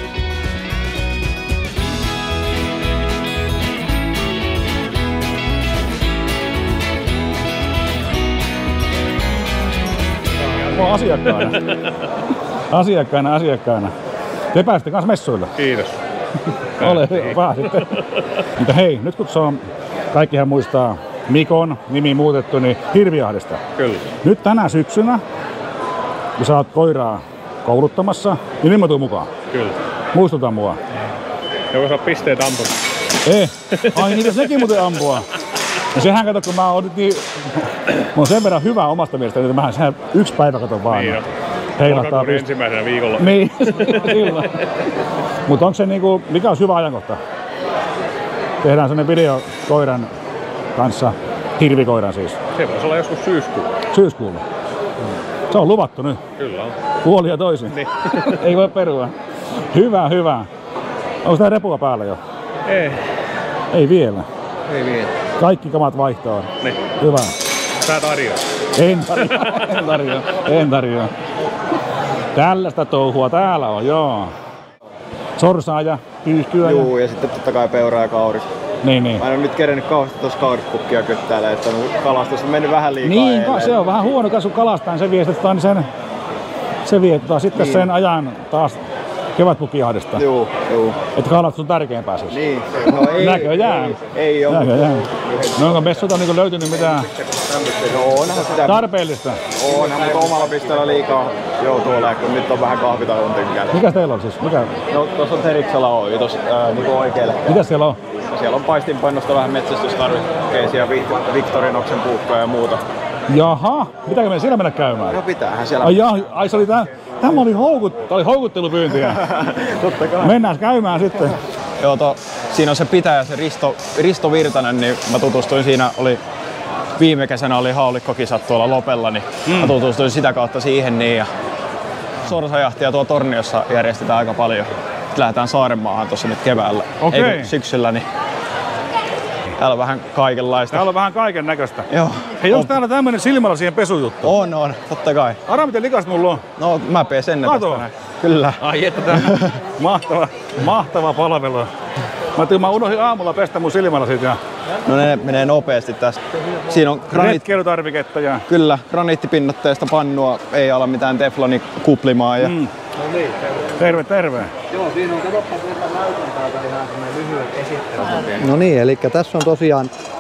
Mä oon asiakkaana. Asiakkaana, asiakkaana. Te pääsitte kans messuilla. Kiitos. Ole hyvä, pääsitte. Mutta hei, nyt kun se on, kaikkihan muistaa Mikon nimi muutettu, niin Hirviahdesta. Kyllä. Nyt tänä syksynä, kun sä oot koiraa kouluttamassa, niin mä tuun mukaan. Kyllä. Muistuta mua. Joko saa pisteet ampua? Ei. Ai niitä sekin muuten ampua. Ja sehän kato, kun mä oon niin, mä oon sen verran hyvä omasta mielestäni, että mähän sehän yksi päivä katon vaan. Niin on. Heilahtaa Lokakuun piste. ensimmäisenä viikolla. Niin, kyllä. Mutta onko se niinku, mikä on hyvä ajankohta? Tehdään sellainen video koiran kanssa, hirvikoiran siis. Se voisi olla joskus syyskuulla. Syyskuulla. Se on luvattu nyt. Kyllä on. Puoli ja toisin. Niin. Ei voi perua. Hyvä, hyvä. Onko tää repua päällä jo? Ei. Ei vielä. Ei vielä. Kaikki kamat vaihtoon. Niin. Hyvä. Sä tarjoat. En tarjoa, en tarjoa, en tarjoa. Tällaista touhua täällä on, joo. Sorsaa ja pyyhkyä. Juu, ja sitten totta kai peuraa ja kauris. Niin, niin. Mä en ole nyt kerennyt kauheasti tuossa kaurispukkia kyttäällä, että mun kalastus on mennyt vähän liikaa Niin, eilen. se on vähän huono, kun sun kalastaa, niin se viestittää, niin sen, se viettää sitten Niin. sen ajan taas kevätpukijahdesta. Juu, juu. Että kalastus on tärkeämpää siis. Niin, no ei. Näköjään. Ei, ei ole. Näköjään. No onko messulta niin löytynyt mitään No onhan sitä. tarpeellista? Onhan, mutta omalla pisteellä liikaa joutuu olemaan, kun nyt on vähän kahvitalon tynkällä. Mikä teillä on siis? Mikä? No tuossa on Teriksala Oy, tuossa ää, niinku oikealle. Mitä siellä on? Siellä on paistinpannosta vähän metsästystarvikkeisia, Victorinoksen puukkoja ja muuta. Jaha, pitääkö meidän siellä mennä käymään? No pitäähän siellä. Ai, jaa, ai se oli tää, tämä oli, houkut, tää oli houkuttelupyyntiä. Totta kai. Mennään käymään sitten. Joo, to, siinä on se pitäjä, se Risto, Risto Virtanen, niin mä tutustuin siinä, oli viime kesänä oli haulikkokisat tuolla Lopella, niin mm. mä tutustuin sitä kautta siihen niin ja sorsajahtia tuo Torniossa järjestetään aika paljon. Sitten lähdetään Saarenmaahan tuossa nyt keväällä, Okei. ei syksyllä, niin täällä on vähän kaikenlaista. Täällä on vähän kaiken näköistä. Joo. Hei, onko täällä tämmönen silmälasien pesujuttu? On, on, totta kai. Ara, miten likas mulla on? No, mä pesen ne Kato. tästä näin. Kyllä. Ai että tää mahtava, mahtava palvelu. Mä, tii, mä unohdin aamulla pestä mun silmälasit ja No ne menee nopeasti tästä. Siinä on granit... retkeilytarviketta ja... Kyllä, graniittipinnotteista pannua, ei ala mitään teflonikuplimaa. Ja... Mm. No niin, terve, terve. Joo, siinä on, katoppa tuolta näytön täältä ihan semmoinen lyhyet esittely. No niin, eli tässä on tosiaan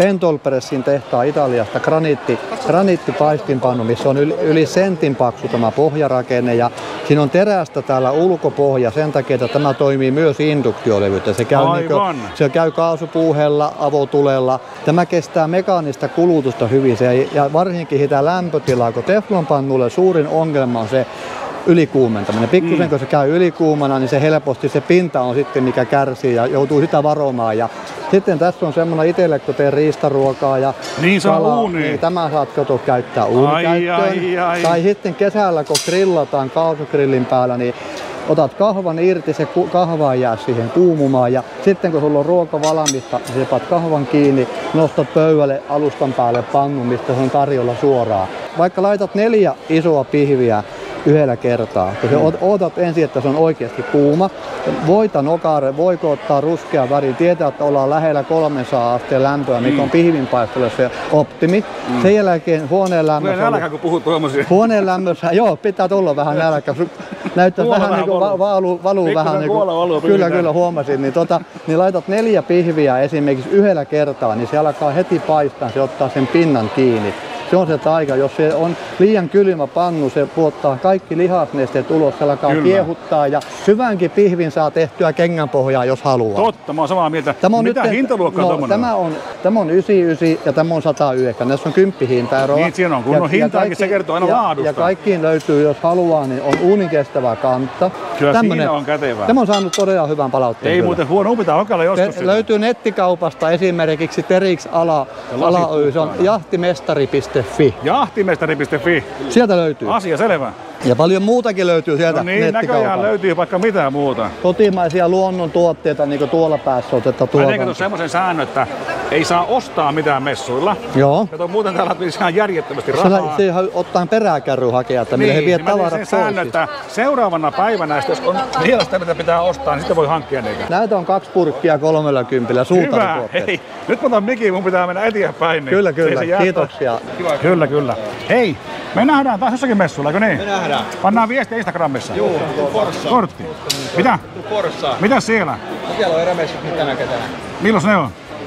Pentolpressin tehtaan Italiasta graniitti, graniittipaistinpannu, missä on yli, yli sentin paksu tämä pohjarakenne ja siinä on terästä täällä ulkopohja sen takia, että tämä toimii myös induktiolevyyttä. Se käy, niin kuin, se käy kaasupuuhella, avotulella. Tämä kestää mekaanista kulutusta hyvin se, ja varsinkin sitä lämpötilaa, kun teflonpannulle suurin ongelma on se ylikuumentaminen. Pikkusen mm. kun se käy ylikuumana, niin se helposti se pinta on sitten mikä kärsii ja joutuu sitä varomaan. Ja sitten tässä on semmoinen itselle, kun teen riistaruokaa ja niin, kalaa, niin tämä saat kato käyttää uunikäyttöön. Ai, ai, ai. Tai sitten kesällä, kun grillataan kaasugrillin päällä, niin otat kahvan irti, se kahva jää siihen kuumumaan ja sitten kun sulla on ruoka valmista, niin paat kahvan kiinni, nostat pöydälle alustan päälle pannun, mistä se on tarjolla suoraan. Vaikka laitat neljä isoa pihviä yhdellä kertaa, kun mm. odotat ensin, että se on oikeasti kuuma. Voita nokare, voiko ottaa ruskea väri, tietää, että ollaan lähellä kolmesataa asteen lämpöä, mikä on pihvinpaistolle se optimi. Mm. Sen jälkeen huoneen lämmössä... Nälkä, kun puhut tuommoisia. Huoneen lämmössä, joo, pitää tulla vähän nälkä. Näyttää vähän, vähän niin kuin va- valuu, valuu vähän niin kuin... Valuu, kyllä, kyllä, huomasin. Niin, tota, niin laitat neljä pihviä esimerkiksi yhdellä kertaa, niin se alkaa heti paistaa, se ottaa sen pinnan kiinni. Se on se taika. Jos se on liian kylmä pannu, se puottaa kaikki lihasnesteet ulos, se alkaa Kyllä. kiehuttaa ja hyvänkin pihvin saa tehtyä kengänpohjaa, jos haluaa. Totta, mä oon samaa mieltä. Tämä on Mitä nyt, hintaluokkaa no, tommonen tämä on? Tämä on yhdeksänkymmentäyhdeksän ja tämä on sata yhdeksän. Tässä on kymmenen hintaeroa. Niin, siinä on kunnon hintaakin, se kertoo aina ja, laadusta. Ja kaikkiin löytyy, jos haluaa, niin on uuninkestävä kantta. Kyllä Tämmönen, siinä on kätevää. Tämä on saanut todella hyvän palautteen. Ei kyllä. Muuten huono, pitää kokeilla joskus. Te, löytyy nettikaupasta esimerkiksi Terix Ala, Ala Oy, se on jahtimestari piste fi. Jahtimestari piste fi. Sieltä löytyy. Asia selvä. Ja paljon muutakin löytyy sieltä no niin, näköjään löytyy vaikka mitään muuta. Kotimaisia luonnontuotteita, niin kuin tuolla päässä otetaan tuolta. Mä tein semmoisen säännön, että ei saa ostaa mitään messuilla. Joo. Kato, muuten täällä tulisi ihan järjettömästi rahaa. Se, se ottaa peräkärry hakea, että niin, millä he vie niin tavarat pois. Säännön, että seuraavana päivänä, jos on mielestä mitä pitää ostaa, niin sitten voi hankkia niitä. Näitä on kaksi purkkia kolmella kympillä suutarituotteita. Hei, nyt mä otan mikin, mun pitää mennä eteenpäin. Niin kyllä, kyllä. Kiitoksia. Kyllä, kyllä. Hei, me nähdään taas jossakin messuilla, eikö niin? Me nähdään. Pannaan viestiä Instagramissa. Joo, tuu Forssaan. Kortti. Mitä? Tuu Forssaan. Mitäs siellä? No siellä on erämessut nyt tänä kesänä. Milloin ne on?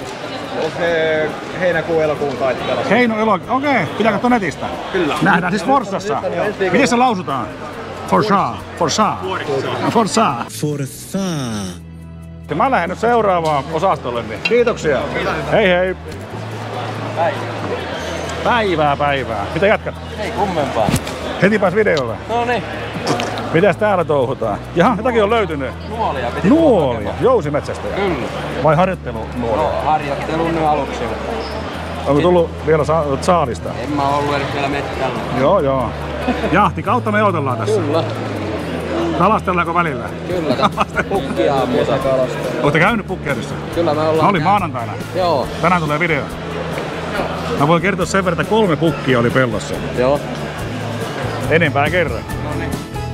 On se heinäkuun elokuun taitteella. Heino elokuun, okei. Okay. Pitää katsoa netistä. Kyllä. Nähdään siis Forssassa. Miten se lausutaan? Forssaan. Forssaan. Forssaan. Forssaan. Mä lähden nyt seuraavaan osastolle, niin kiitoksia. Hei hei. Päivää päivää. Mitä jatkat? Ei kummempaa. Heti pääs videolle. No niin. Mitäs täällä touhutaan? Jaha, jotakin on löytynyt. Nuolia piti Nuolia? Jousimetsästäjä? Kyllä. Vai harjoittelu nuolia? No, harjoittelu nyt aluksi. Onko tullut vielä sa- saalista? En mä ollut edes vielä mettällä. Joo, joo. Jahti kautta me odotellaan tässä. Kyllä. Kalastellaanko välillä? Kyllä, pukkiaamussa kalastellaan. Ootte käynyt pukkiaamassa? Kyllä me ollaan. Mä olin maanantaina. Joo. Tänään tulee video. Mä voin kertoa sen verran, että kolme pukkia oli pellossa. Joo. Enempää kerran. No niin.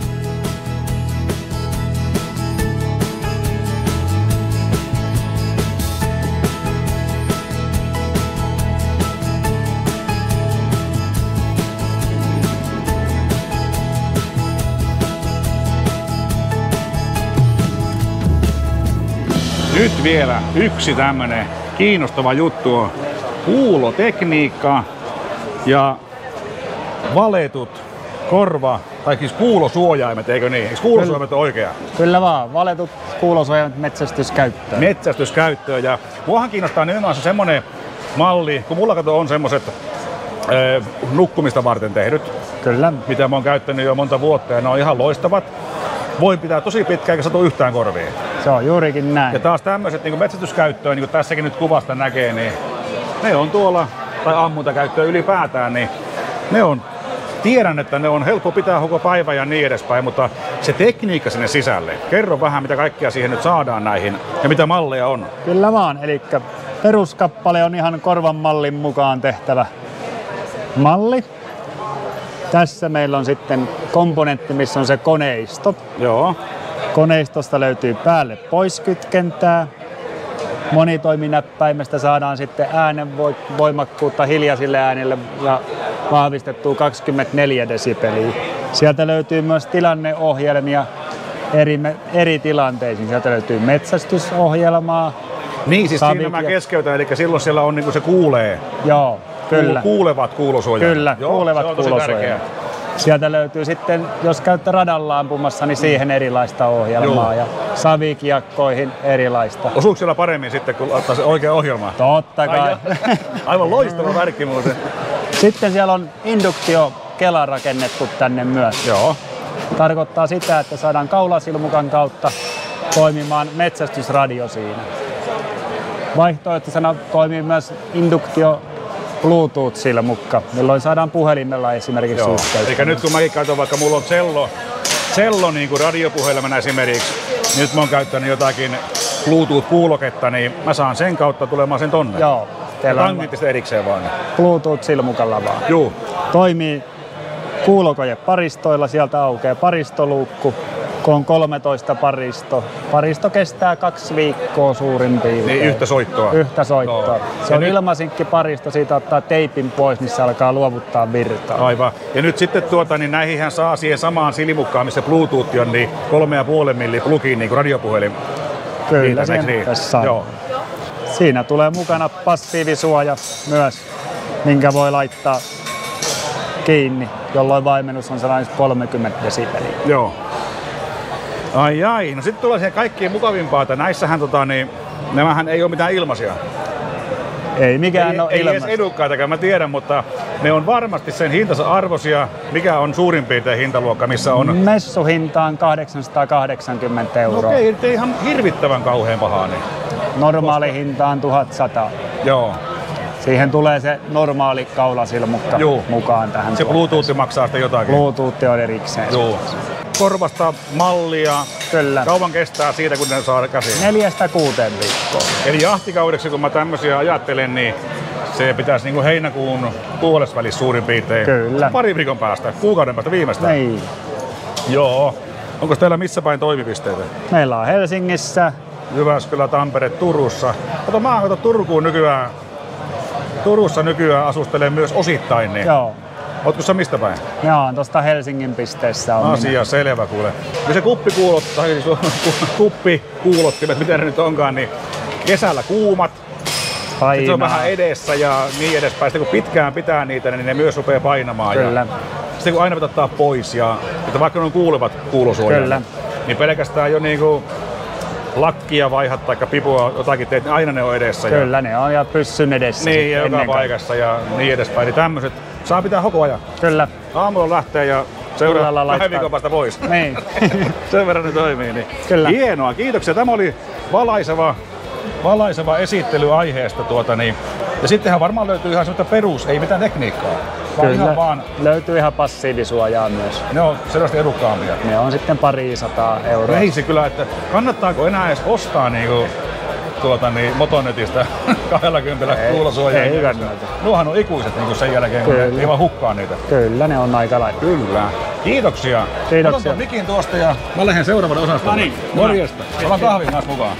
Nyt vielä yksi tämmönen kiinnostava juttu on kuulotekniikka ja valetut korva, tai siis kuulosuojaimet, eikö niin? Eikö kuulosuojaimet ole oikea? Kyllä vaan, valetut kuulosuojaimet metsästyskäyttöön. Metsästyskäyttöön ja muahan kiinnostaa nimenomaan se semmonen malli, kun mulla kato on semmoset äh, nukkumista varten tehdyt. Kyllä. Mitä mä oon käyttänyt jo monta vuotta ja ne on ihan loistavat. Voi pitää tosi pitkään eikä satu yhtään korviin. Se on juurikin näin. Ja taas tämmöiset niin metsästyskäyttöön, niin kuin tässäkin nyt kuvasta näkee, niin ne on tuolla, tai ammuntakäyttöön ylipäätään, niin ne on, tiedän, että ne on helppo pitää koko päivä ja niin edespäin, mutta se tekniikka sinne sisälle. Kerro vähän, mitä kaikkea siihen nyt saadaan näihin ja mitä malleja on. Kyllä vaan, eli peruskappale on ihan korvan mallin mukaan tehtävä malli. Tässä meillä on sitten komponentti, missä on se koneisto. Joo. Koneistosta löytyy päälle poiskytkentää. Monitoiminäppäimestä saadaan sitten äänen voimakkuutta hiljaisille äänille ja vahvistettua kaksikymmentäneljä desibeliä. Sieltä löytyy myös tilanneohjelmia eri, eri tilanteisiin. Sieltä löytyy metsästysohjelmaa, Niin, siis Savik siinä mä ja- keskeytän, eli silloin siellä on niinku se kuulee. Joo, kyllä. Kuulevat kuulosuojat. Kyllä, Joo, kuulevat se on tosi kuulosuojat. tärkeää. Sieltä löytyy sitten, jos käytte radalla ampumassa, niin siihen erilaista ohjelmaa. Joo. Ja savikiekkoihin erilaista. Osuuko siellä paremmin sitten, kun ottaa se oikea ohjelma? Totta kai. Ai, aivan loistava värkki muuten. Sitten siellä on induktio-kela rakennettu tänne myös. Joo. Tarkoittaa sitä, että saadaan kaulasilmukan kautta toimimaan metsästysradio siinä. Vaihtoehtoisena toimii myös induktio Bluetooth-silmukka, milloin saadaan puhelimella esimerkiksi Joo. yhteyttä. Eli nyt kun mäkin käytän, vaikka mulla on cello, cello niin kuin radiopuhelimena esimerkiksi, niin nyt mä oon käyttänyt jotakin Bluetooth-kuuloketta, niin mä saan sen kautta tulemaan sen tonne. Joo. Teillä on Tangittista erikseen vaan. Bluetooth-silmukalla vaan. Joo. Toimii kuulokoje paristoilla, sieltä aukeaa paristoluukku, kun on kolmetoista paristo. Paristo kestää kaksi viikkoa suurin piirtein. Niin yhtä soittoa. Yhtä soittoa. Joo. Se Ja on nyt- ilmasinkki paristo, siitä ottaa teipin pois, niin se alkaa luovuttaa virtaa. Aivan. Ja nyt sitten tuota, niin näihinhän saa siihen samaan silmukkaan, missä Bluetooth on, niin kolme ja puoli milli plugiin niin kuin radiopuhelin. Kyllä, Niitä, siihen eikö niin? tässä on. Joo. Siinä tulee mukana passiivisuoja myös, minkä voi laittaa kiinni, jolloin vaimennus on sellainen kolmekymmentä desibeliä. Joo. Ai ai, no sitten tulee siihen kaikkiin mukavimpaa, että näissähän tota, niin, nämähän ei ole mitään ilmaisia. Ei mikään ei, ole ei edes ilmaista. edukkaitakaan, mä tiedän, mutta ne on varmasti sen hintansa arvoisia. Mikä on suurin piirtein hintaluokka, missä on... Messuhinta on kahdeksansataakahdeksankymmentä No euroa. okei, nyt ei ihan hirvittävän kauhean pahaa. Niin. Normaali hinta on tuhatsata. Joo. Siihen tulee se normaali kaulasilmukka Joo. mukaan tähän. Se tuotteeseen. Bluetooth maksaa sitten jotakin. Bluetooth on erikseen. Joo. Korvasta mallia. Kyllä. Kauan kestää siitä, kun ne saa käsiin. Neljästä kuuteen viikkoa. Eli jahtikaudeksi, kun mä tämmöisiä ajattelen, niin se pitäisi niin kuin heinäkuun puolesvälissä suurin piirtein. Kyllä. Pari viikon päästä, kuukauden päästä viimeistään. Niin. Joo. Onko teillä missä päin toimipisteitä? Meillä on Helsingissä. Jyväskylä, Tampere, Turussa. Kato, mä oon Turkuun nykyään. Turussa nykyään asustelen myös osittain. Niin. Joo. Ootko sä mistä päin? Mä oon tosta Helsingin pisteessä. On Asia minä. selvä kuule. Ja se kuppi kuulottaa, siis kuppi kuulottimet, mitä ne nyt onkaan, niin kesällä kuumat. Painaa. Sitten se on vähän edessä ja niin edespäin. Sitten kun pitkään pitää niitä, niin ne myös rupeaa painamaan. Kyllä. Ja sitten kun aina pitää ottaa pois, ja että vaikka ne on kuulevat kuulosuojat, Kyllä. niin pelkästään jo niinku lakkia vaihat tai pipua jotakin teet, niin aina ne on edessä. Kyllä, ne on ja pyssyn edessä. Niin, ja joka ennen paikassa ja niin edespäin. Niin tämmöiset saa pitää koko ajan. Kyllä. Aamulla lähtee ja seuraa Illalla vähän laittaa. viikon päästä pois. Niin. Sen verran ne toimii. Niin. Kyllä. Hienoa, kiitoksia. Tämä oli valaiseva, valaiseva esittely aiheesta. Tuota, niin. Ja sittenhän varmaan löytyy ihan semmoista perus, ei mitään tekniikkaa. Vaan Kyllä. ihan vaan, Löytyy ihan passiivisuojaa myös. ne on selvästi edukkaampia. Ne on sitten pari sataa euroa. Ei se kyllä, että kannattaako enää edes ostaa niinku, tuota, niin, Motonetista kaksikymmentä kuulosuojaa. ei kannata. Nuohan on ikuiset niinku sen jälkeen, kun Kyllä. ne ei vaan hukkaa niitä. Kyllä, ne on aika lailla. Kyllä. Kiitoksia. Kiitoksia. Otan tuon mikin tuosta ja mä lähden seuraavalle osastolle. No niin. Morjesta. Otan kahvin kanssa mukaan.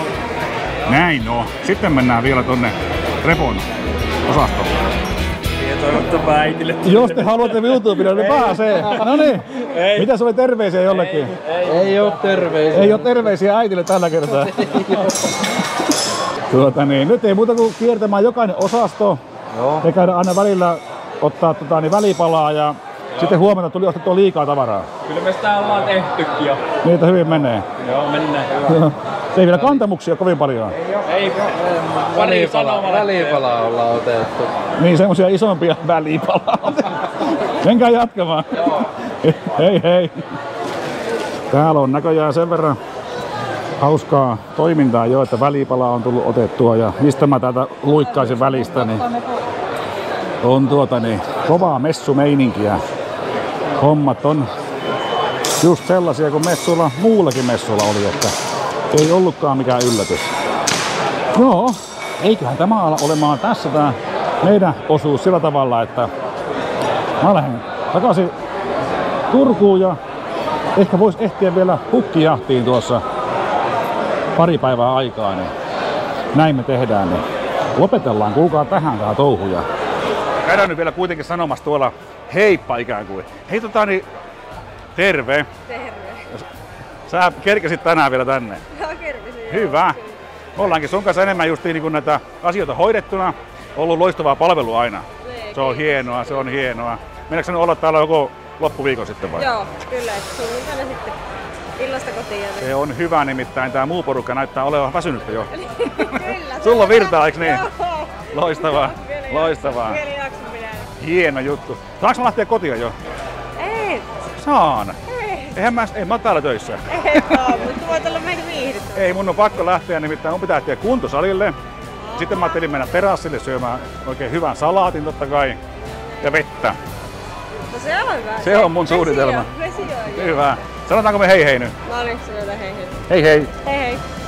Näin no. Sitten mennään vielä tonne Repon osastolle. Toivottavaa äitille. Jos te haluatte YouTubelle, niin pääsee. No niin. Mitä sulle terveisiä jollekin? Ei, ei oo terveisiä. Ei ole terveisiä äitille tällä kertaa. Tuota niin, nyt ei muuta kuin kiertämään jokainen osasto. Joo. Ja käydä aina välillä ottaa tota, niin välipalaa ja Joo. sitten huomenna tuli ostettua liikaa tavaraa. Kyllä me sitä ollaan tehtykin jo. Niitä hyvin menee. Joo, mennään. Joo. Se ei vielä kantamuksia kovin paljon. Ei, pari sanoma. Välipalaa ollaan otettu. Niin semmosia isompia välipalaa. Menkää jatkamaan. Joo. Hei hei. Täällä on näköjään sen verran hauskaa toimintaa jo, että välipala on tullut otettua ja mistä mä täältä luikkaisin välistä, niin on tuota niin kovaa messumeininkiä. Hommat on just sellaisia kuin messuilla, muullakin messuilla oli, että ei ollutkaan mikään yllätys. Joo, eiköhän tämä ala olemaan tässä tää meidän osuus sillä tavalla, että mä lähden takaisin Turkuun ja ehkä vois ehtiä vielä pukkijahtiin tuossa pari päivää aikaa, niin näin me tehdään. Niin lopetellaan, kuulkaa tähän tää touhuja. Käydään nyt vielä kuitenkin sanomassa tuolla heippa ikään kuin. Hei tota niin, terve. Terve. Sä kerkesit tänään vielä tänne. Joo, kerkesin. Hyvä. Me ollaankin sun kanssa enemmän justiin niin näitä asioita hoidettuna. Ollut loistavaa palvelua aina. Se on hienoa, se on hienoa. Meneekö sinun olla täällä joku loppuviikon sitten vai? Joo, kyllä. Sunnuntaina sitten illasta kotiin. Se on hyvä, nimittäin tää muu porukka näyttää olevan väsynyttä jo. Kyllä. Sulla on virtaa, eiks niin? Joo. Loistavaa, loistavaa. Vielä jakson pitää. Hieno juttu. Saanko mä lähteä kotiin jo? Ei. Saan. Ei. Eihän mä, ei mä oon täällä töissä. Ei vaan, mutta voit olla meitä viihdyttävä. Ei, mun on pakko lähteä, nimittäin mun pitää lähteä kuntosalille. Sitten mä ajattelin mennä terassille syömään oikein hyvän salaatin totta kai. Ja vettä. No se on hyvä. Se on mun suunnitelma. Vesi on. Hyvä. Sanotaanko me hei hei nyt? No niin, sanotaan hei hei. Hei hei. Hei hei.